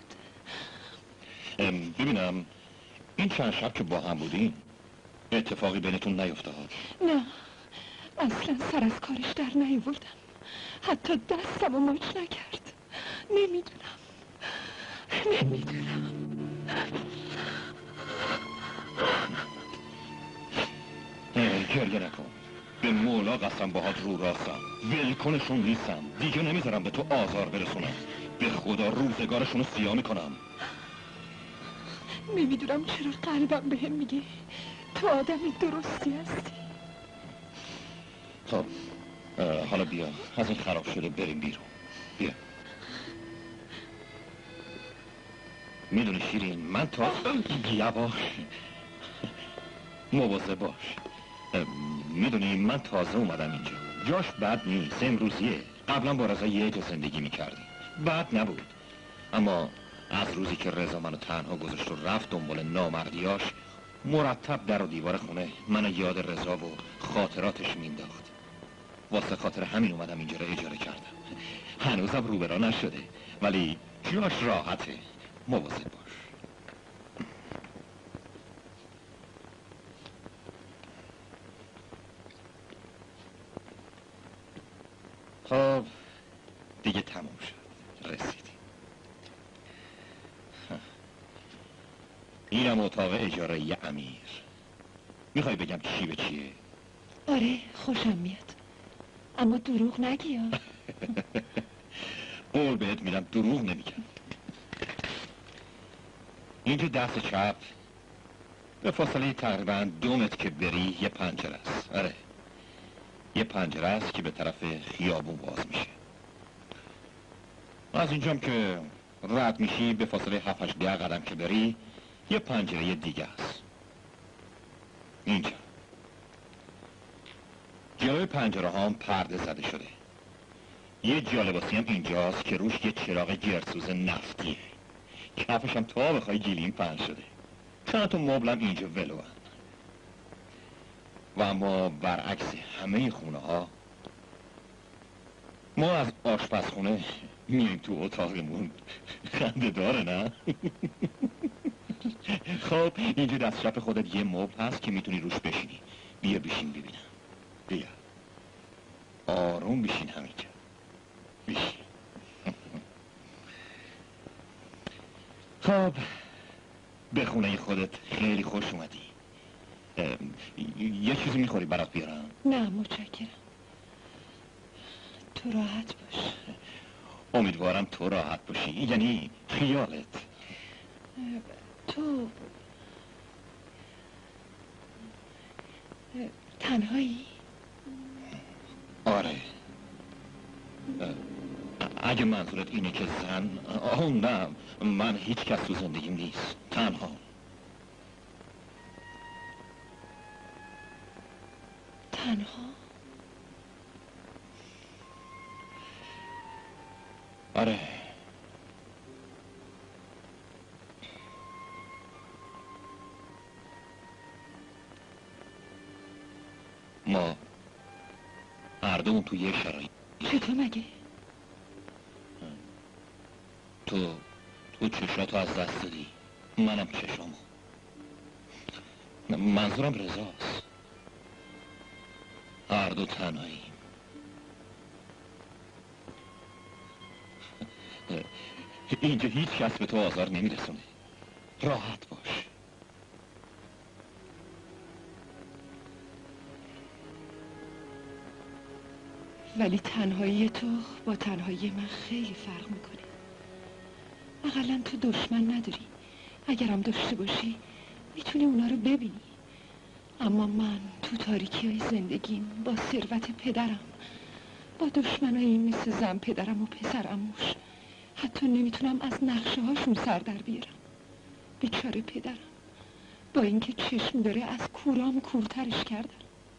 ببینم این چند شب که با هم بودین اتفاقی بینتون نیفتاد؟ نه، اصلا سر از کارش در نیاوردم. حتی دستم رو ماچ نکرد. نمیدونم. گریه نکن. به مولا قسم باهات رو راستم. ولکنشون نیستم. دیگه نمیذارم به تو آزار برسونم. به خدا روزگارشون رو سیاه میکنم. نمیدونم چرا قلبم بهم میگه تو آدم درستی هستی. خب حالا بیا از این خراب شده بریم بیرون. بیا. میدونی شیرین من تا یواش مواظب باش. میدونی من تازه اومدم اینجا. جاش بد نیست، امروزیه. قبلا با رضا یه جا زندگی میکردیم. بد نبود. اما از روزی که رضا منو تنها گذاشت و رفت دنبال نامردیاش مرتب در و دیوار خونه منو یاد رضا و خاطراتش مینداخت. واسه خاطر همین اومدم اینجا رو اجاره کردم. هنوزم روبرا نشده ولی جاش راحته. مواظب باش. خب دیگه تموم شد. رسیدیم. اینم اتاق اجاره ی امیر. میخوای بگم چی به چیه؟ آره خوشم میاد. اما دروغ نگی ها. قول بهت میدم دروغ نمیگم. اینجا دست چپ به فاصله تقریبا 2 متر که بری یه پنجره است. آره یه پنجره است که به طرف خیابون باز میشه. از اینجام که رد میشی به فاصله 7-8 قدم که بری یه پنجره دیگه است. اینجا جلوی پنجره ها هم پرده زده شده. یه جالباسی هم اینجاست که روش یه چراغ گرسوز نفتیه. کفش هم تا بخوای گیلیم پهن شده. چند تا مبلم اینجا ولوان. و اما برعکس همه خونه ها ما از آشپزخونه میریم تو اتاقمون. خنده داره نه؟ خب اینجا دست چپ خودت یه مبل هست که میتونی روش بشینی. بیا بشین ببینم. بیا آروم بشین همینجا. بشین. خب به خونه خودت خیلی خوش اومدی. یه چیزی میخوری برات بیارم؟ نه متشکرم. تو راحت باش. امیدوارم تو راحت باشی. یعنی خیالت. تو تنهایی؟ آره. اگه منظورت اینه که زن... نه من هیچ کس تو زندگیم نیست. تنها. تنها؟ آره. ما هر دوم تو یه شرایط. چطور مگه؟ تو چشاتو از دست دادی. منم چشامو. منظورم رضاست. هر دو تنهاییم. اینجا هیچ کس به تو آزار نمیرسونه. راحت باش. ولی تنهایی تو با تنهایی من خیلی فرق میکنه. اقلا تو دشمن نداری. اگرم داشته باشی میتونی اونا رو ببینی. اما من تو تاریکی های زندگیم با ثروت پدرم، با دشمنایی مثل زن پدرم و پسرموش، حتی نمیتونم از نقشه هاشون سر در بیارم. بیچاره پدرم، با اینکه چشم داره از کورام کورترش کردن.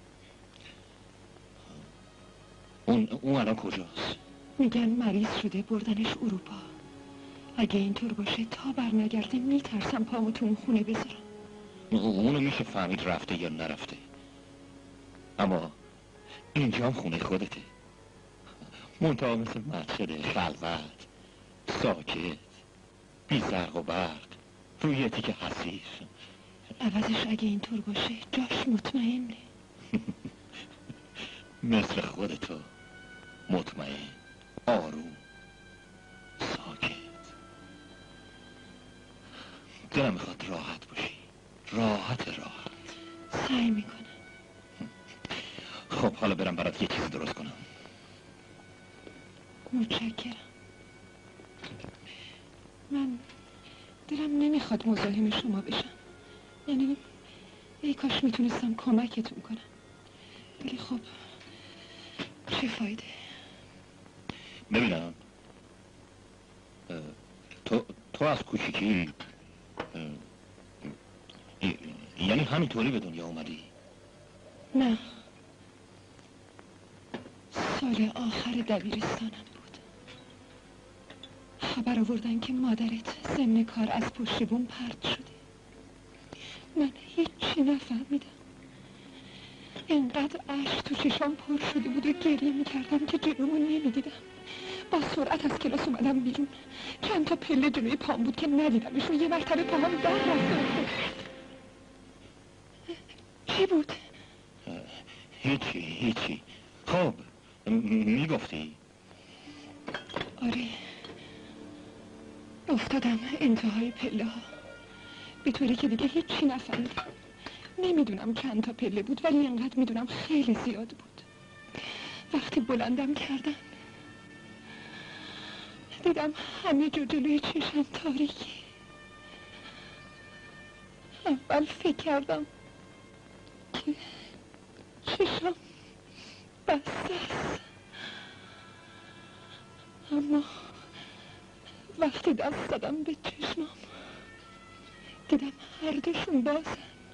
اون الان کجاست؟ میگن مریض شده بردنش اروپا. اگه اینطور باشه تا برنگرده میترسم پامو تو اون خونه بذارم. اونو میشه فهمید رفته یا نرفته، اما اینجا هم خونه خودته. منطقه مثل مسجد خلوت، ساکت، بی زرق و برق، روی تیک حسیر. عوضش اگه اینطور باشه جاش مطمئنه. مثل خودتو، مطمئن، آروم، ساکت. دلم میخواد راحت باشی، راحت. سعی میکنم. خب حالا برم برات یه چیز درست کنم. متشکرم. من دلم نمیخواد مزاحم شما بشم. یعنی ای کاش میتونستم کمکتون کنم، ولی خب چه فایده. ببینم تو از کوچیکی یعنی همینطوری به دنیا اومدی؟ نه، سال آخر دبیرستانم بود. خبر آوردن که مادرت ضمن کار از پشت بوم پرت شده. من هیچی نفهمیدم. اینقدر اشک تو چشام پر شده بود و گریه میکردم که جلومو نمیدیدم. با سرعت از کلاس اومدم بیرون. چند تا پله جلوی پام بود که ندیدمش و یه مرتبه پاهم در رفته. چی بود؟ هیچی. خب میگفتی؟ آره، افتادم انتهای پله ها، به طوری که دیگه هیچی نفهمیدم. نمیدونم چند تا پله بود، ولی اینقدر میدونم خیلی زیاد بود. وقتی بلندم کردم دیدم همه جا جلوی چشم تاریکی. اول فکر کردم که چشم بسته است، اما وقتی دست زدم به چشمم دیدم هر دوشون بازن،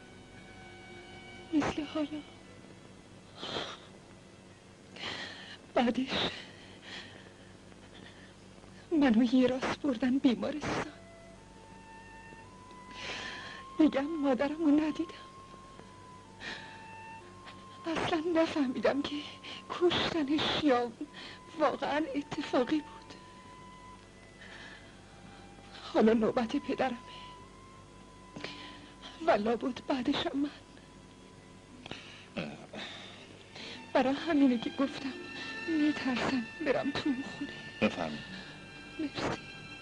مثل حالا. بعدش منو یه راست بردن بیمارستان. میگم مادرمو ندیدم. اصلا نفهمیدم که کشتنش یا واقعا اتفاقی بود. حالا نوبت پدرمه و لابد بعدشم من. برای همینه که گفتم میترسم برم تو اون خونه. بفرمایید. مرسی.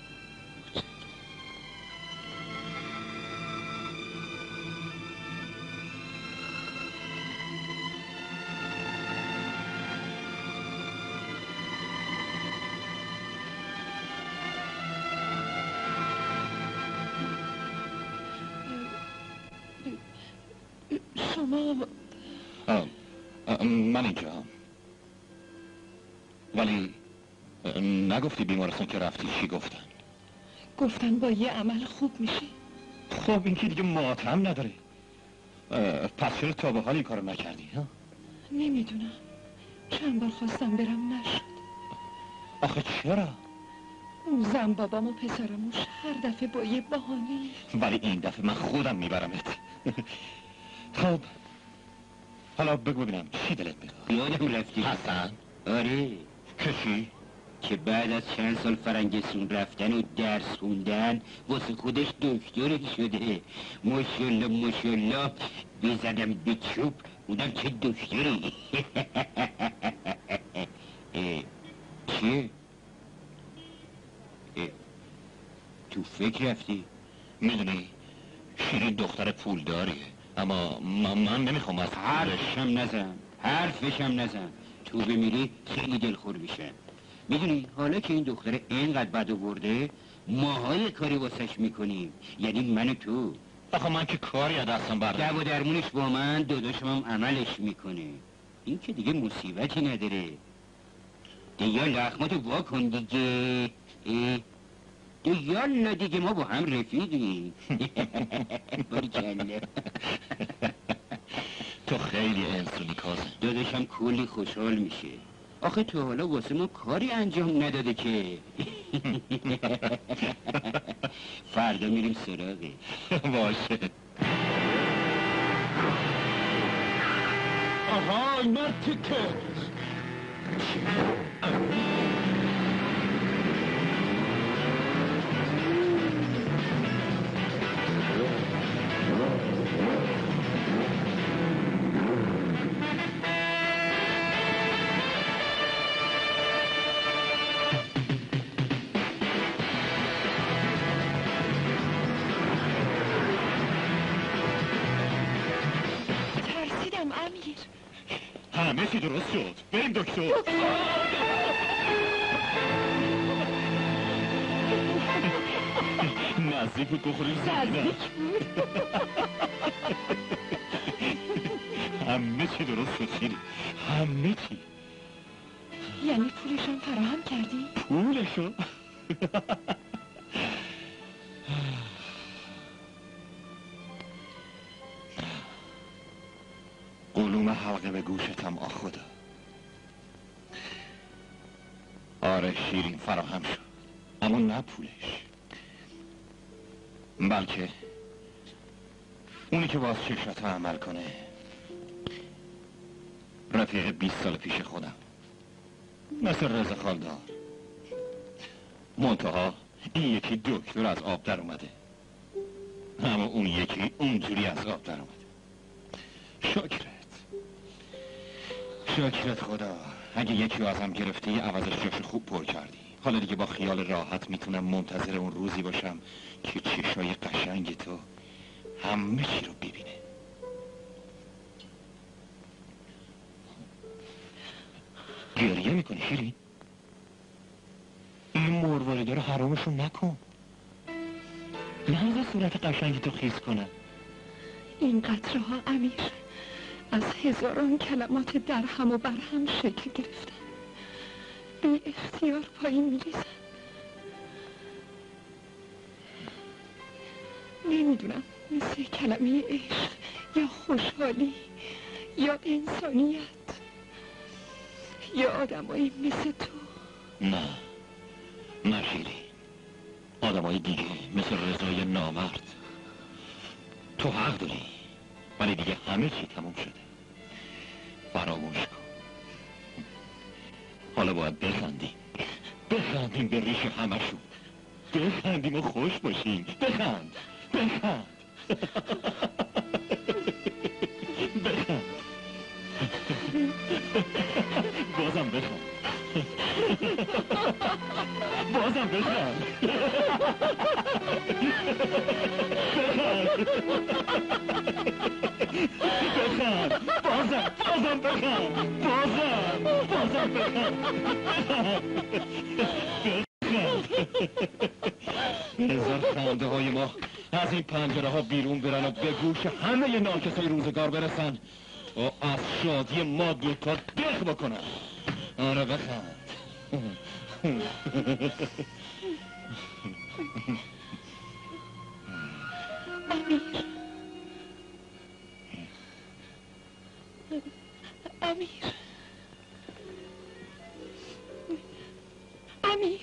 شما من اینجا. ولی نگفتی بیمارستان که رفتی چی گفتن؟ گفتن با یه عمل خوب میشه. خب این که دیگه ماتم نداره. پس چرا تا به حال این کارو نکردی؟ نمیدونم، چند بار خواستم برم نشد. آخه چرا؟ اون زن بابام و پسرموش هر دفعه با یه بهانه. ولی این دفعه من خودم میبرمت. خب حالا بگو ببینم چی دلت میخواد؟ یادم رفتی حسن؟ آره، کشی؟ که بعد از چند سال فرنگستون رفتن و درس خوندن واسه خودش دکتری شده. ماشالله بزدم به چوب، اونم چه دکتری. چیه؟ تو فکر رفتی؟ میدونی شیرین دختر پولداریه، اما من نمیخوام از حرفشم نزن تو بمیری خیلی دلخور میشه. میدونی حالا که این دختر اینقدر بد آورده ماهای کاری واسش میکنیم، یعنی من و تو. آخه من که کاری از دستم بردارم. دو و درمونش با من، داداشم هم عملش میکنه. این که دیگه مصیبتی نداره. دیگه لخماتو وا کن دیگه. یالا دیگه ما با هم رفیقیم. باریکلا. تو خیلی انسونی کازم. داداشم کلی خوشحال میشه. آخه تو حالا واسه ما کاری انجام نداده که. فردا میریم سراغه. باشه. آهای مرتیکه. ترسیدم امیر. همه چی درست شد. بریم دکتر. نزدیک بود بخوریم زمینه. نزدیک بود. همه چی درست شد شیری. همه چی. یعنی پولشم فراهم کردی؟ پولشو؟ قلوم حلقه به گوشتم آخدا. آره شیرین فراهم شد، اما نه پولش، بلکه اونی که باز چشمت عمل کنه. رفیق 20 سال پیش خودم، مثل رضا خالدار. منتها این یکی دکتر از آب در اومده، اما اون یکی اونجوری از آب در اومده. شاکرت خدا. اگه یکی ازم گرفتی عوضش جاشو خوب پر کردی. حالا دیگه با خیال راحت میتونم منتظر اون روزی باشم که چشای قشنگ تو همه چی رو ببینه. گریه میکنی شیرین؟ این مرواریده رو حرامشون نکن. نهازه صورت قشنگی تو خیز کنه. این قطره ها امیر از هزاران کلمات در هم و بر هم شکل گرفتن، بی اختیار پایین میریزن. نمیدونم مثل کلمه عشق یا خوشحالی یا انسانیت یا آدمایی مثل تو. نه شیرین، آدمای دیگه مثل رضای نامرد. تو حق داری، ولی دیگه همه چی تموم شده. فراموش کن. حالا باید بخندیم به ریش همشون. بخندیم و خوش باشیم. بخند بخند. بازم بخند. بازم بخند. بخند. بازم بخند. بازم بخند. بذار خنده های ما از این پنجره ها بیرون برن و به گوش همه ناکسای روزگار برسن و از شادی ما دوتا دق بکنن. آره بخند. امیر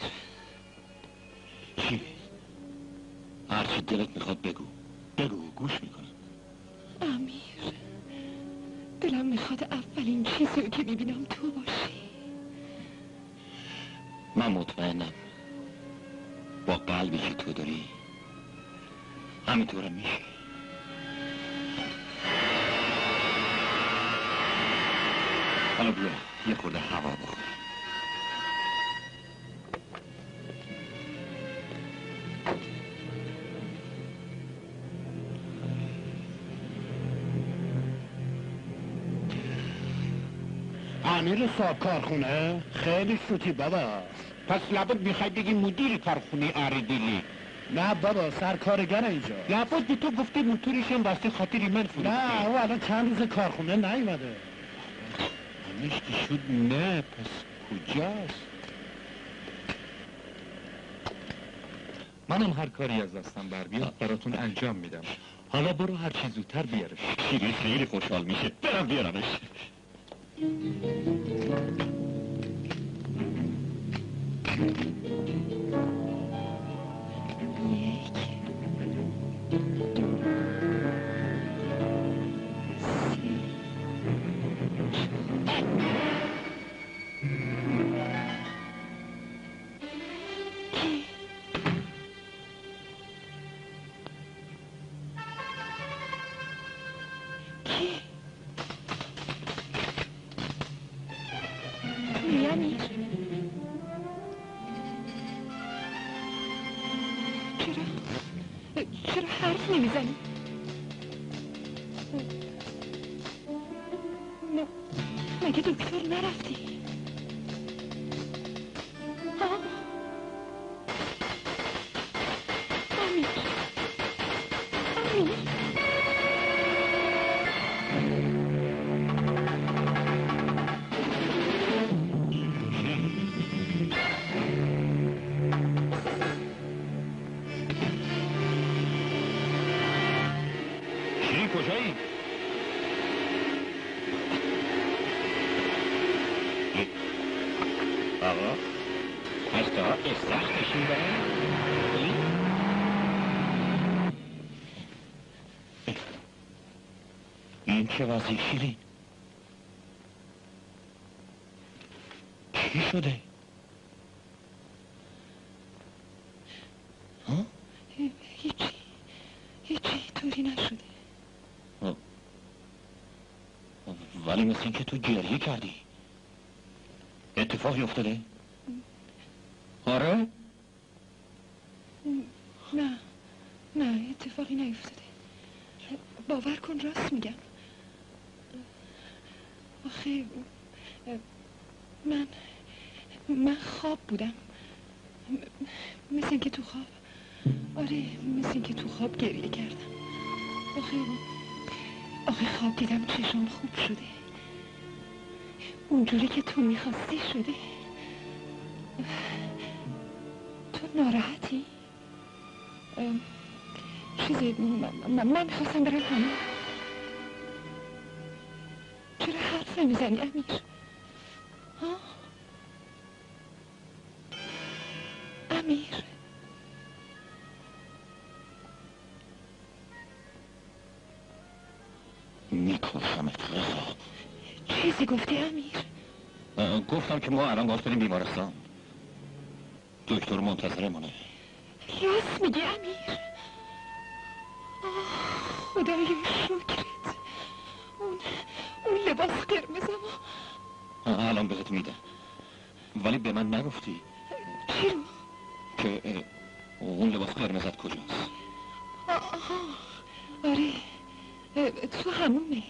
چی؟ هرچی دلت میخواد بگو گوش میکنم. امیر دلم میخواد اولین چیزی که میبینم تو باشی. من مطمئنم با قلبی که تو داری همینطوره میشه. حالا بیا یه خورده هوا بخور. امیر صاحب کارخونه خیلی شوتی بابا. پس لابد میخوای بگی مدیر کارخونه آردیلی؟ نه بابا سرکارگر اینجا. لابد به تو گفته موتورش هم واسه خاطری من فروخته. نه او الان چند روز کارخونه نیومده. همش که شد نه پس کجاست؟ منم هر کاری از دستم بر بیاد براتون انجام میدم. حالا برو هر چی زودتر بیارش. شیرین خیلی خوشحال میشه. برم بیارمش. چرا حرف نمیزنی؟ مگه دکتر نرفتی؟ امیر کجایی؟ آقا از تا استخدشون برن؟ این چه وضعی شیرین؟ چی شده؟ هیچی طوری نشده. ولی مثل این که تو گریه کردی. اتفاقی افتاده؟ آره؟ نه اتفاقی نیفتاده. باور کن راست میگم. آخه من خواب بودم. مثل این که تو خواب. آره مثل این که تو خواب گریه کردم. آخه خواب دیدم چشام خوب شده. اونجوری که تو میخواستی شده. تو ناراحتی؟ چیزی من میخواستم برم همون. چرا حرف نمیزنی امیر؟ ها؟ امیر میکشمت رضا. چیزی گفتی امیر؟ گفتم که ما الان باز بریم بیمارستان. دکتر منتظرمونه. راست میگی امیر؟ خدایا شکرت. اون لباس قرمزمو الان بهت میدم. ولی به من نگفتی. چی رو؟ که اون لباس قرمزت کجاست؟ آره تو همونه.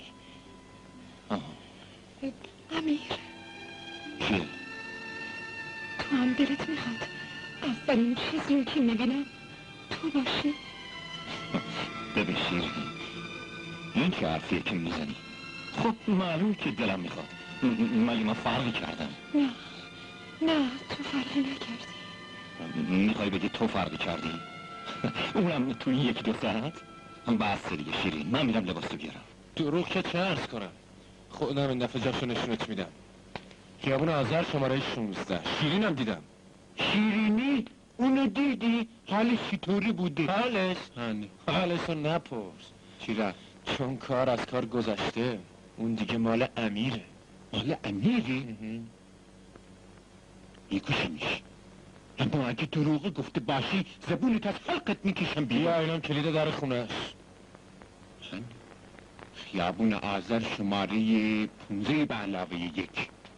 امیر چیه؟ تو هم دلت میخواد اولین چیزی رو که میبینم تو باشی؟ ببین شیرین، این چه حرفیه که میزنی؟ خب معلوم که دلم میخواد. مگه من فرقی کردم؟ نه تو فرقی نکردی. میخوای بگی تو فرقی کردی؟ اونم تو این 1-2 ساعت؟ بس دیگه شیرین، من میرم لباس رو بیارم. دروغ که چه عرض کنم؟ خودم این دفعه جاشو نشونت میدم. خیابون آذر شماره 16. شیرینم دیدم. شیرینی؟ اونو دیدی؟ حالش چطوری بوده؟ حالشو نپرس. چرا؟ چون کار از کار گذشته. اون دیگه مال امیره. مال امیری؟ میکشمش. اما اگه دروغ گفته باشی زبونت از حلقت میکشم بیرون. بیا اینم کلید در خونهش. خیابون آذر شماره 15 به علاوه 1.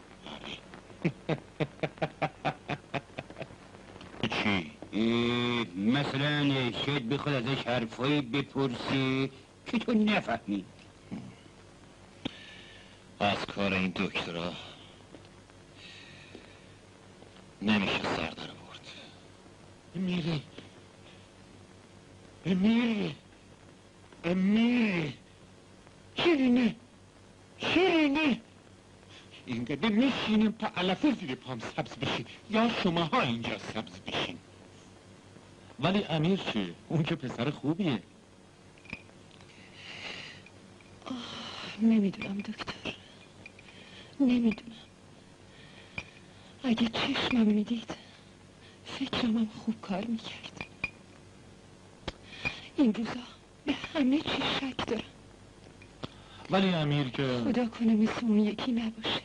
چی؟ مثلا شاید بخواد ازش حرفایی بپرسه که تو نفهمی. از کار این دکترها نمیشه سر در برد. امیر امیر امیر شیرینه شیرینه اینقدر میشینم تا علفه زیر پام سبز بشه یا شماها اینجا سبز بشین. ولی امیر چی؟ اون که پسر خوبیه. نمیدونم دکتر، نمیدونم. اگه چشمم میدید فکرمم خوب کار میکرد. این روزا به همه چی شک دارم. ولی امیر که خدا کنه مثل اون یکی نباشه.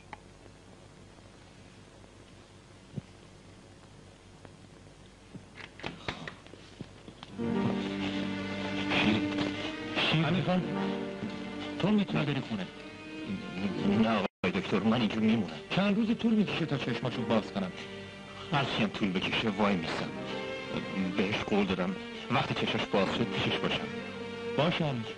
امیر خان تو میتونی بری خونه. نه آقای دکتر، من اینجور میمونم. چند روز طول میکشه تا چشماشو باز کنم. هرچی هم طول بکشه وای میستم. بهش قول دادم وقتی چشاش باز شد پیشش باشم. باشه امیر.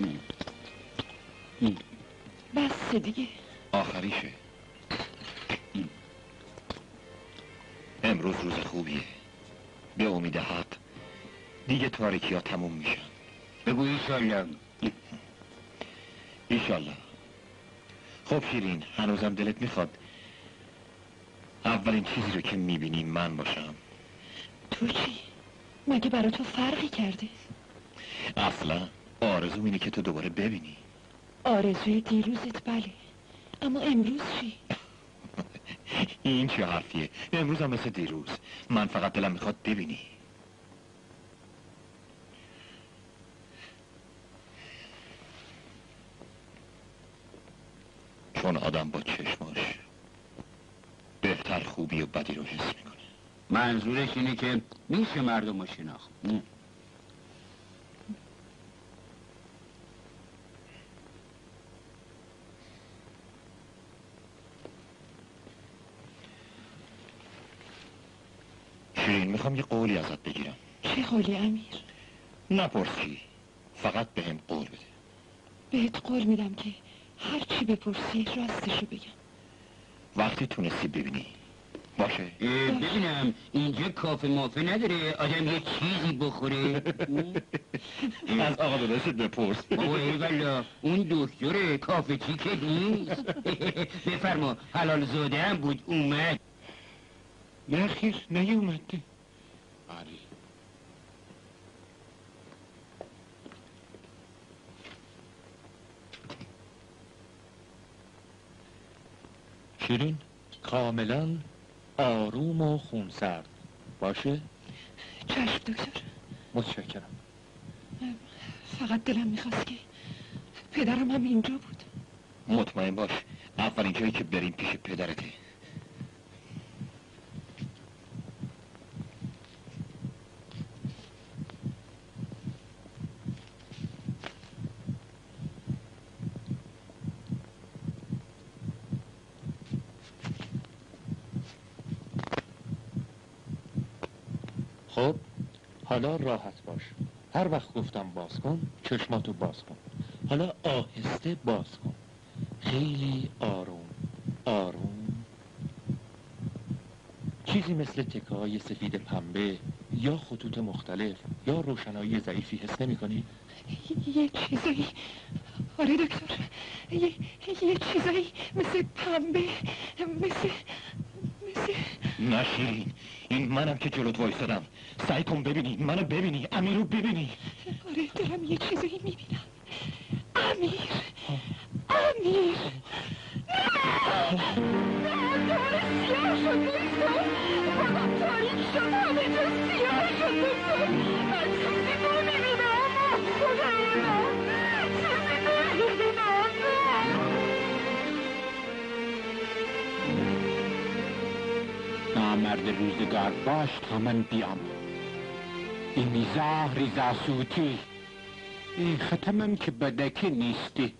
بس دیگه. آخریشه. امروز روز خوبیه. به امید حق دیگه تاریکی ها تموم میشن. بگو ایشالله. ایشالله. خب شیرین، هنوزم دلت میخواد اولین چیزی رو که میبینی من باشم؟ تو چی؟ مگه برای تو فرقی کرده؟ اصلا آرزوم اینه که تو دوباره ببینی. آرزوی دیروزت بله، اما امروز چی؟ این چه حرفیه؟ امروز هم مثل دیروز. من فقط دلم میخواد ببینی. چون آدم با چشماش بهتر خوبی و بدی رو حس میکنه. منظورش اینه که میشه مردم رو شناخت. شیرین، میخوام یه قولی ازت بگیرم. چه قولی امیر؟ نپرسی، فقط بهم قول بده. بهت قول میدم که هر چی بپرسی راستشو بگم. وقتی تونستی ببینی باشه. ببینم اینجا کافه مافه نداره آدم یه چیزی بخوره؟ از آقا داداشت بپرس. بابا ایوالا اون دکتر کافه چی که نیست. بفرما حلال زاده هم بود اومد. نه خیر نیومده. آره. شیرین کاملا آروم و خونسرد باشه. چشم دکتر. متشکرم. فقط دلم میخواست که پدرم هم اینجا بود. مطمئن باش اولین جایی که بریم پیش پدرته. خب حالا راحت باش. هر وقت گفتم باز کن چشماتو باز کن. حالا آهسته باز کن. خیلی آروم آروم. چیزی مثل تکه های سفید پنبه یا خطوط مختلف یا روشنایی ضعیفی حس نمی کنی؟ یه چیزایی، آره دکتر، یه چیزایی مثل پنبه، مثل نه شیرین، این منم که جلوت وایسادم. سعی کن ببینی، منو ببینی، امیر رو ببینی. آره دارم یه چیزایی میبینم. امیر امیر سیاه شد دکتر. بابام تاریک شد، همه جا سیاه شد دکتر. من چیزی نمیبینم. خدای من چیزی نمیبینم. نامرد روزگار باش تا من بیام. این میزا ریزا سوتی این ختمم که بدکی نیستی.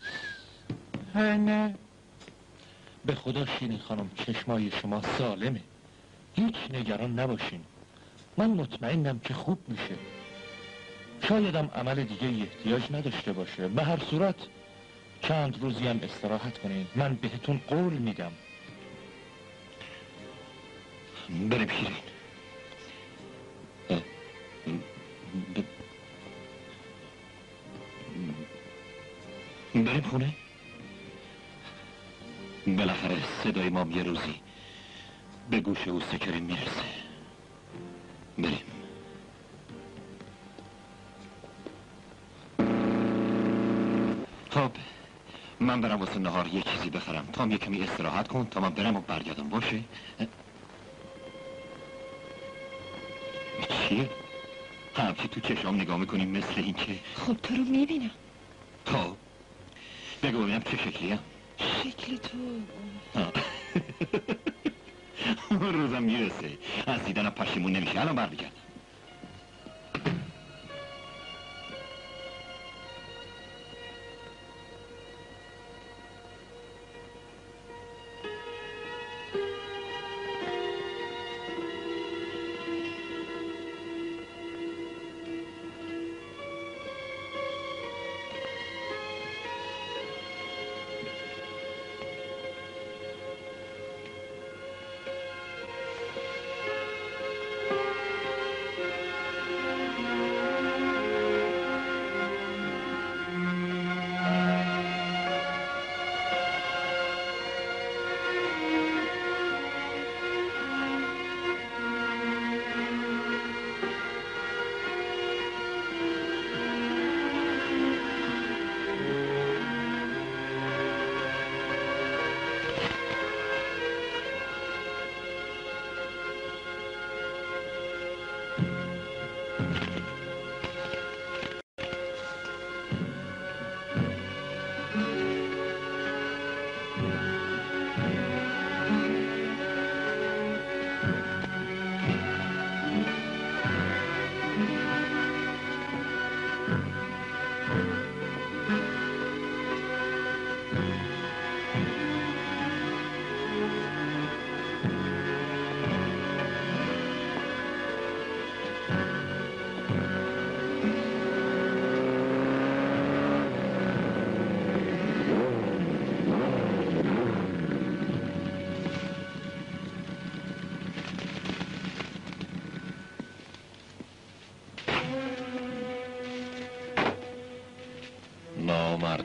نه به خدا شیرین خانم چشمای شما سالمه. هیچ نگران نباشین. من مطمئنم که خوب میشه. شایدم عمل دیگه احتیاج نداشته باشه. به هر صورت چند روزی هم استراحت کنین. من بهتون قول میدم. بریم شیرین. بریم خونه. بالاخره صدای ما یه روزی به گوش او سکرین میرسه. بریم. خب من برم واسه نهار یه چیزی بخرم. تو هم یه کمی استراحت کن تا من برم و برگردم باشه. چیه؟ همچی تو چشام نگاه میکنی مثل این که خب تو رو میبینم. خب بگو ببینم چه شکلیم؟ شکل تو روزم میرسه. از دیدنم پشیمون نمیشه. الان برمیگردم.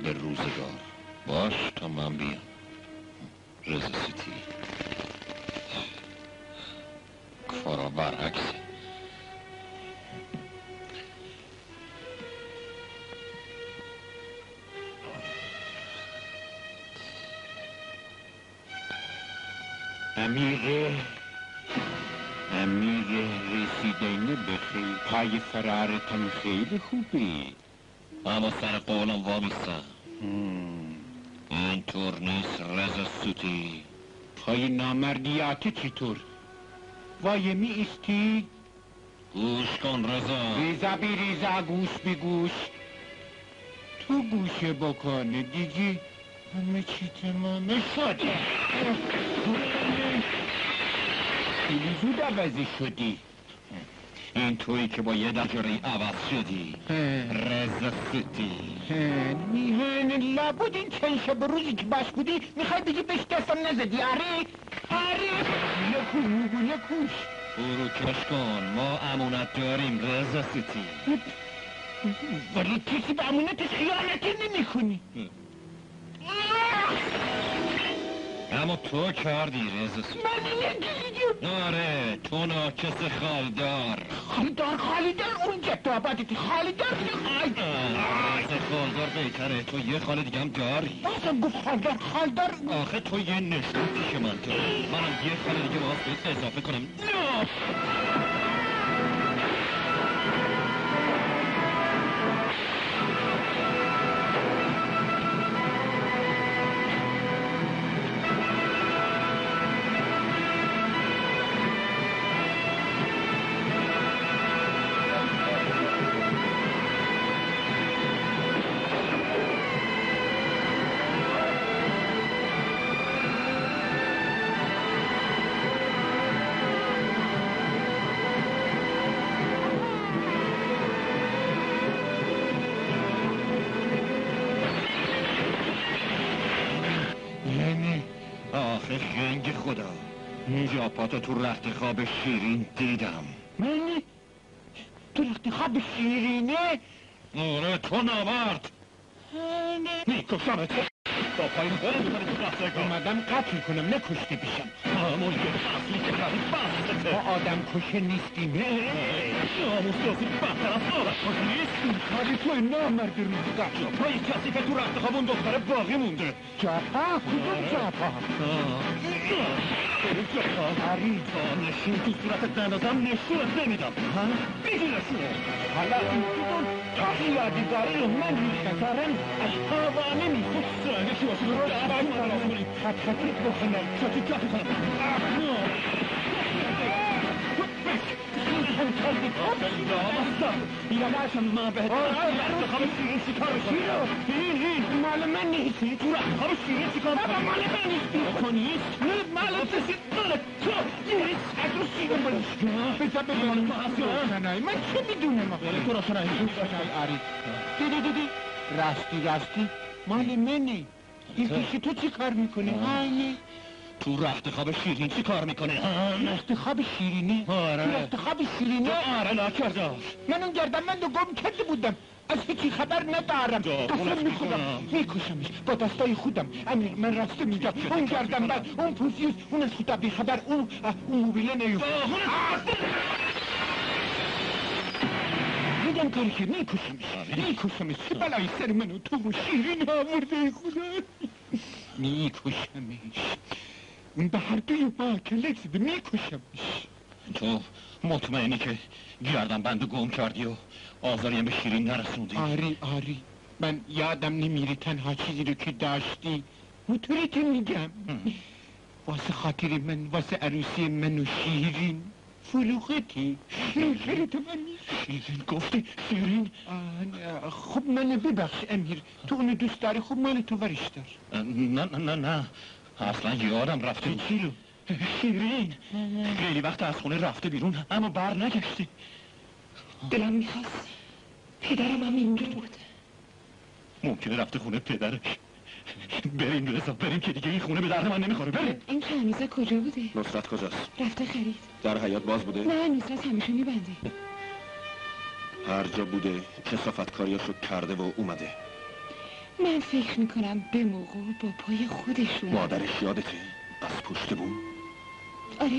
به روزگار. باش تا من بیام. رضا سیتی کارا برعکسه. امیر رسیدین بخیر. پای فرارتان خیلی خوبی. اما سر قولم وامیستم. اینطور نیست رضا سوتی. پای نامردیات چطور؟ وای می ایستی؟ گوش کن رضا. ریزا بی ریزا، گوش بی گوش. تو گوشه بکنه دیگه همه چی تمامه شده. خیلی زود عوضی شدی. این تویی که با یه دجاره عوض شدی. رضا سوتی. میهن لابد این چند شب روزی که باش بودی میخوای بگی بهش دستم نزدی. آره نکوش. برو کش کن، ما امونت داریم رضا سوتی. ولی کسی به امونتش خیانتی نمی کنی. اما تو کردی رضا سوتی. من نگیدیم. آره تو ناکس خالدار. خالدار اونجا تو آبادتی. خالدار رضا خالدار بهتره، تو یه خال دیگه هم داری. بازم گفت خالدار. آخه تو یه نشون پیش من داری. منم یه خال دیگه باز بهت اضافه کنم. آخه خنگ خدا، اینجا پاتو تو رخت خواب شیرین دیدم. من؟ تو رخت خواب شیرینه؟ آره تو نامرد. میکشمت. با پایین برم بکنی تو قصه. اومدم قتل کنم نکشته بشم. همون که اصلی که کردی بستته. ما آدم کشه نیستیم. ناموس دوزی بدتر از آدم کشه نیست. این کاری تو نامرد روزگار. جاپای کسی که تو رخت خواب اون دختره باقی مونده. جاپا؟ کدوم جاپا؟ هری تا نشون تو صورتت بندازم نشونت نمیدم. بگی نشونه. حالا این کدوم تا یادگاری رو من میخسارم از آوانه میخود. سرنشی باشی رو دعوت کنم. خطخطیت بکنم. خطیت کنم. یادشم من بهت رخت خواب شیرین چیکار میکنی؟ این مال من نیستی. تو رخت خواب شیرین چیکار میکنی؟ بابا مال من نیستی. تو نیست؟ مال تو نیست. از رو شیرین بلش بذار ببینم روشنایی. من چه میدونم تو روشنایی. آری دیدی راستی مال منه. این پیش تو چی کار میکنه؟ تو رخت خواب شیرین چی کار میکنه؟ رخت خواب شیرینه؟ آره. تو رخت خواب شیرینه؟ آره ناکردار. من اون گردنبند رو گم کرده بودم. از هیچی خبر ندارم. قسم میخورم میکشمش با دستای خودم. امیر من راسته میگم اون گردنبند، اون پوزیوس، اون از خودم بیخبر، اون موبیله نیو میگم کاری که میکشمش. چه بلایی سر منو تو و شیرین آورده خدا. میکشمش. به هر دوی ما کلک زده. میکشمش. تو مطمئنی که گردن بندو گم کردی و آزاریم به شیرین نرسوندی؟ آری من یادم نمیری تنها چیزی رو که داشتی موتوریت میگم. واسه خاطر من، واسه عروسی من و شیرین فلوقتی. نوکرت من شیرین گفتی؟ شیرین؟ خب منو ببخش امیر. تو اونو دوست داری، خب مال تو ورش دار. نه اصلا یادم رفته. چی رو؟ شیرین خیلی وقت از خونه رفته بیرون اما بر نگشتی. دلم میخواست پدرم هم اینجا بود. ممکنه رفته خونه پدرش. بریم رضا بریم که دیگه این خونه به درد من نمیخوره. بریم. این خمیزه کجا بوده؟ نصرت کجاست؟ رفته خرید. در حیاط باز بوده؟ نه نصرت همیشه میبنده. هر جا بوده کثافت کاریاشو کرده و اومده. من فکر میکنم به موقع با پای خودشون. مادرش یادته؟ از پشت بوم؟ آره.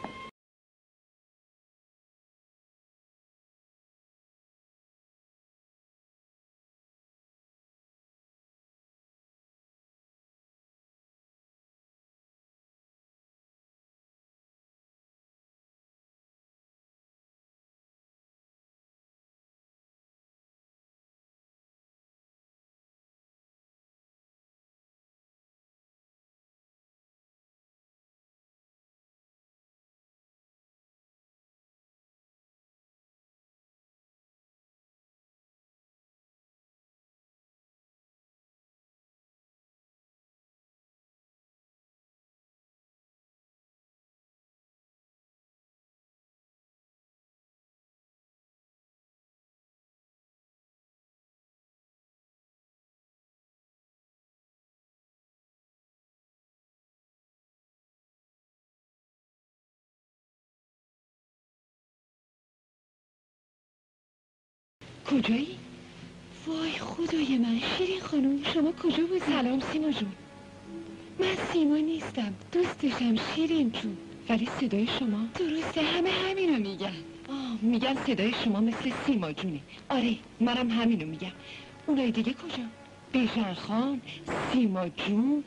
کجایی؟ وای خدای من، شیرین خانم شما کجا بود؟ سلام سیما جون. من سیما نیستم، دوستشم شیرین جون. ولی صدای شما درسته، همه همینو میگن. میگن صدای شما مثل سیما جونه. آره منم همینو میگم. اونای دیگه کجا؟ بیژن خان، سیما جون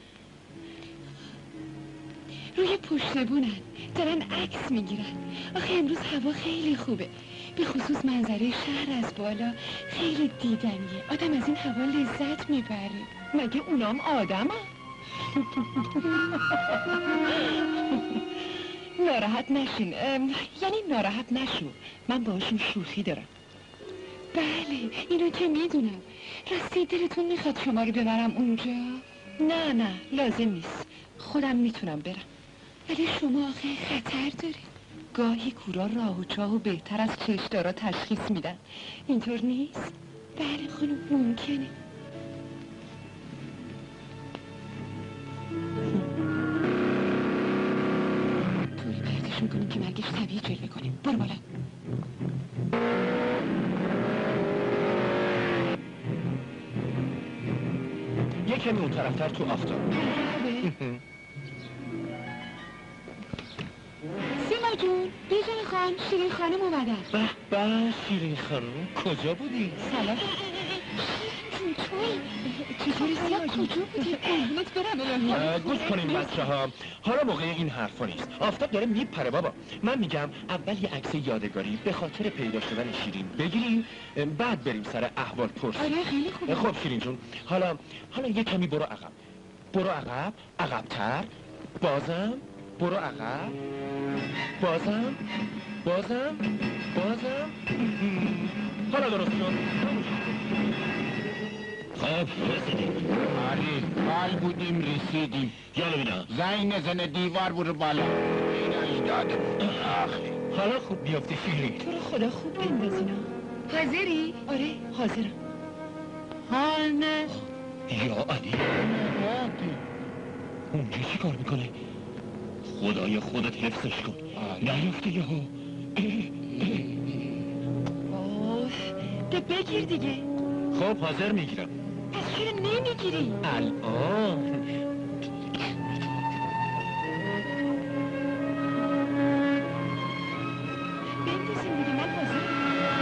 روی پشت بونن دارن عکس میگیرن. آخه امروز هوا خیلی خوبه، به خصوص منظره شهر از بالا خیلی دیدنیه. آدم از این هوا لذت میبره. مگه اونام آدم ها؟ ناراحت نشین، یعنی ناراحت نشو، من باشون شوخی دارم. بله اینو که میدونم. راستی دلتون میخواد شما رو ببرم اونجا؟ نه لازم نیست، خودم میتونم برم. ولی شما آخه خطر دارید. گاهی کورا راه و چاه و بهتر از چشدارا تشخیص میدن. اینطور نیست؟ بله خانم ممکنه. طوری پرتش میکنیم که مرگش طبیعی جلوه کنیم. برو بالا. یه کمی اون طرفتر تو آفتاب. سیما جون، بیژن خان، شیرین خانم اومدن. به شیرین خانم کجا بودی؟ سلام. شیرین جون توی چطوری سیما جون؟ کجا بودی؟ قربونت برم الهی. گوش کنیم بچه ها، حالا موقع این حرفا نیست. آفتاب داره میپره بابا. من میگم اول یه عکس یادگاری به خاطر پیدا شدن شیرین بگیریم، بعد بریم سر احوال پرسی. آره خیلی خوبه. خب شیرین جون، حالا یه کمی برو عقب. برو عقب، عقب‌تر. بازم برو عقب. بازم حالا درست شد. خب رسیدیم. آره حال بودیم رسیدیم. جانو بیدم زنگ نزنه دیوار برو بالا. این اجداده آخی. حالا خوب بیافته شیرین. تو رو خدا خوب بندازینا. حاضری؟ آره حاضرم. حال نه. یا علی اونجا چی کار میکنه؟ خدای خودت حفظش کن نیفته یهو. ده بگیر دیگه. خب حاضر میگیرم. پس چرا نمیگیری؟ الان بندازیم دیگه، من حاضرم.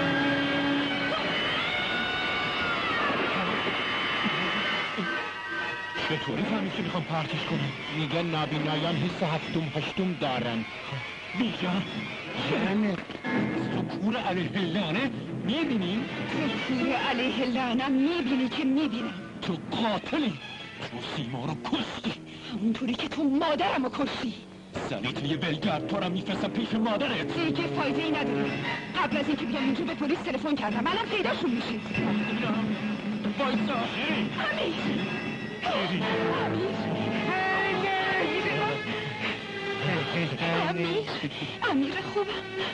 چطوری فهمید که میخوام پرتش کنم؟ میگن نابینایان حس هفتم هشتم دارن. بیجان یعنی سکور علیه لعنه میبینی؟ سکور علیه لعنه میبینی که میبینم. تو قاتلی، تو سیما رو کشتی همونطوری که تو مادرم رو کشتی. زنی توی بلگرد تو رو میفرستم پیش مادرت. دیگه فایده ای نداره. قبل از اینکه بیام اینجا به پلیس تلفن کردم، الان پیداشون میشید. وایسا امیر خوبم.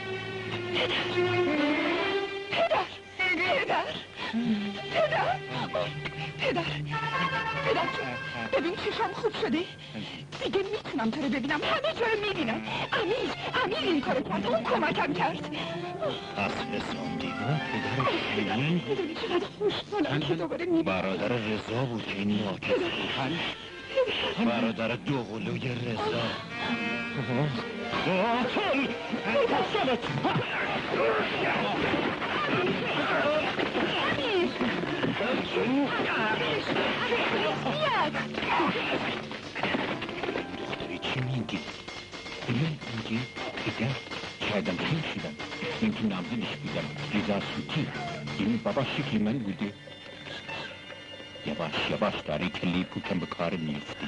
پدر ببین چشام خوب شده. دیگه میتونم تو رو ببینم، همه جا رو میبینم. امیر این کارو کرد، اون کمکم کرد. اصل ساندی. میدونی چقدر خوشحالم که دوباره میبینم. برادر رضا بود که این ناکس بود. برادر دوقلوی رضا. قاتل! قاتلت! دختری چی میگی؟ میگی؟ دیگه شایدم خیلی شدم. من که نامزدش بودم رضا سوتی. این بابا شکل من بوده. یواش داری کلی پوکم به کار میفتی.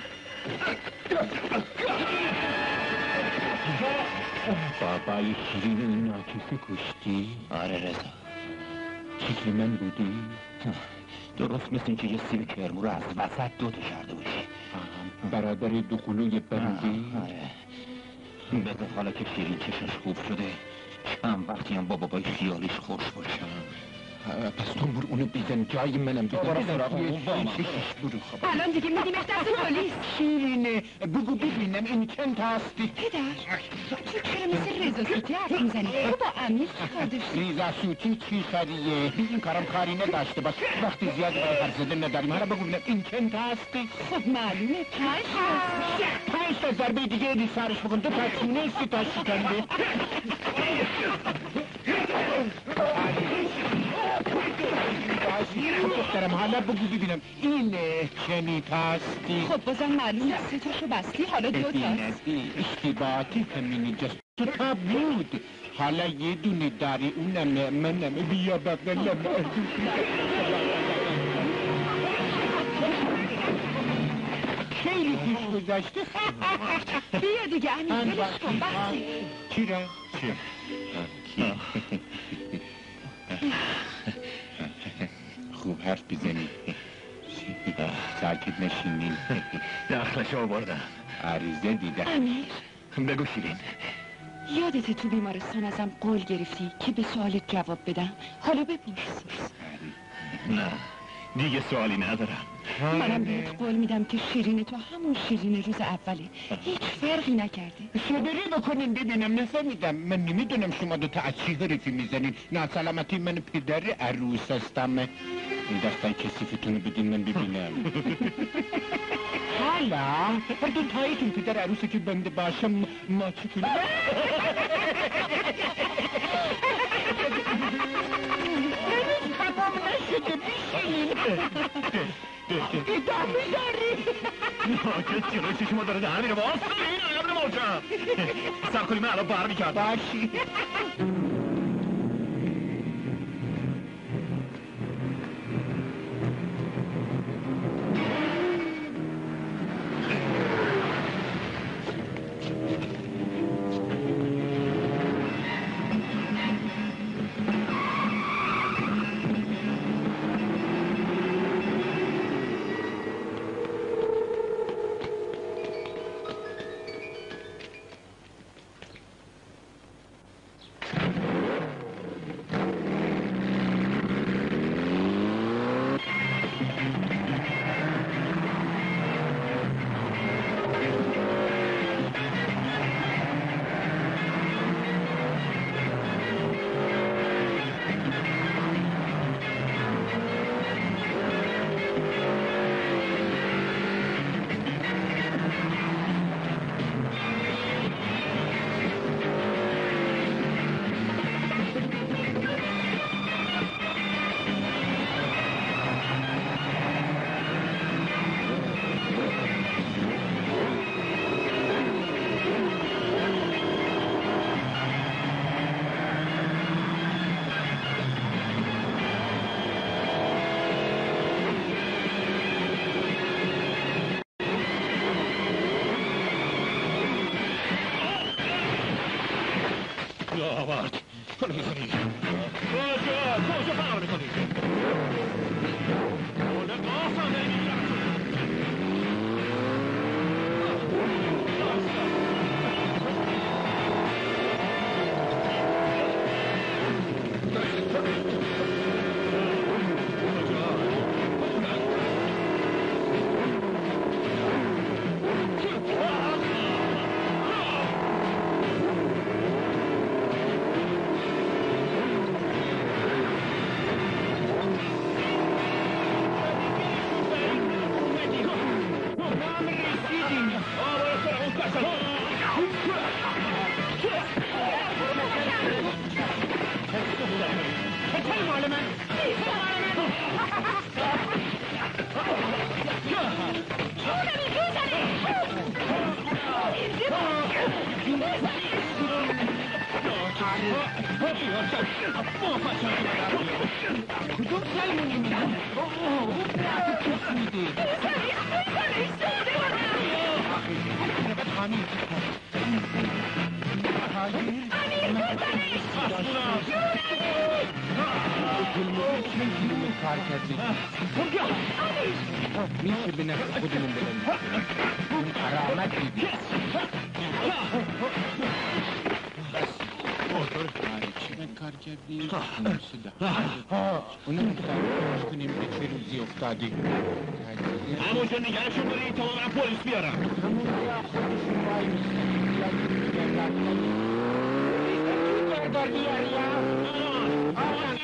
بابای شیرین این ناکسه کشتی؟ آره رضا. شکل من بودی؟ درست مثل این که یه سیب کرمو رو از وسط دوتا کرده باشی. برادر دوقلوی بندی؟ آره. بذار حالا که شیرین چشش خوب شده چند وقتی هم با بابای خیالیش خوش باشم. پس تو برو اونو بیزن جای منم برو سراغ اون با من. برو خب. الان دیگه میدیمش دست پلیس. شیرینه بگو ببینم این چند تا هستی؟ پدر تو چرا مثل رضا سوتی حرف میزنی؟ تو با امیر چی کار داشتی؟ ریزا سوتی چی خریه؟ این کارم کاری نداشته باش. وقتی زیاد برای حرف زدن نداریم. حالا بگو ببینم این چند تا هستی؟ خب معلومه 5 تا ضربه دیگه دی سرش بکن. 2 تا چونه 3 تا شکنده. دخترم حالا بگو ببینم این چنی هستی؟ خب بازم معلومه 3 تاشو بستی حالا 2 تاست. اشتباهاتی همینی جست 2 تا بود. حالا یه دونه داری اونم منم بیا بقلم. خیلی خوش گذشته. بیا دیگه امیر ولش کن بستی. چی را؟ چی؟ خوب حرف بزنی. ساکت نشینین. دخلش آوردم. عریضه دیده. امیر بگو شیرین. یادت تو بیمارستان ازم قول گرفتی که به سوالت جواب بدم. حالا بپرس. نه دیگه سوالی ندارم. منم بهت قول میدم که شیرین تو همون شیرین روز اوله. هیچ فرقی نکردی. صبری بکنین ببینم نفهمیدم. من نمیدونم شما 2 تا از چی حرفی میزنین. ناسلامتی من پدر عروس هستم. این دستای کسیفتونو بدین من ببینم. حالا هر 2 تاییتون پدر عروسه که بنده باشم ما چی کنیم؟ تمام نشده بیشین. ادامه داری. ناکس جلوی چشم ما داره دهن میره. باز این عمر موجم. سر کنی من الان بر میکردم. باشی. آورد. کلو میکنی. کجا فرار میکنی؟ اوله قاسم نمیگم. مال من کدوم سلمونی میدن؟ کس میدی؟ کار کردی میشه به نفس خودمون بدن اون قرامت دیدی چی کار کردی؟ اونو میخواهیم کنیم به چه روزی افتادی همونجا نگرشون برید تا من پلیس بیارم همونجا خودشون وای میستن کردار بیاری یا؟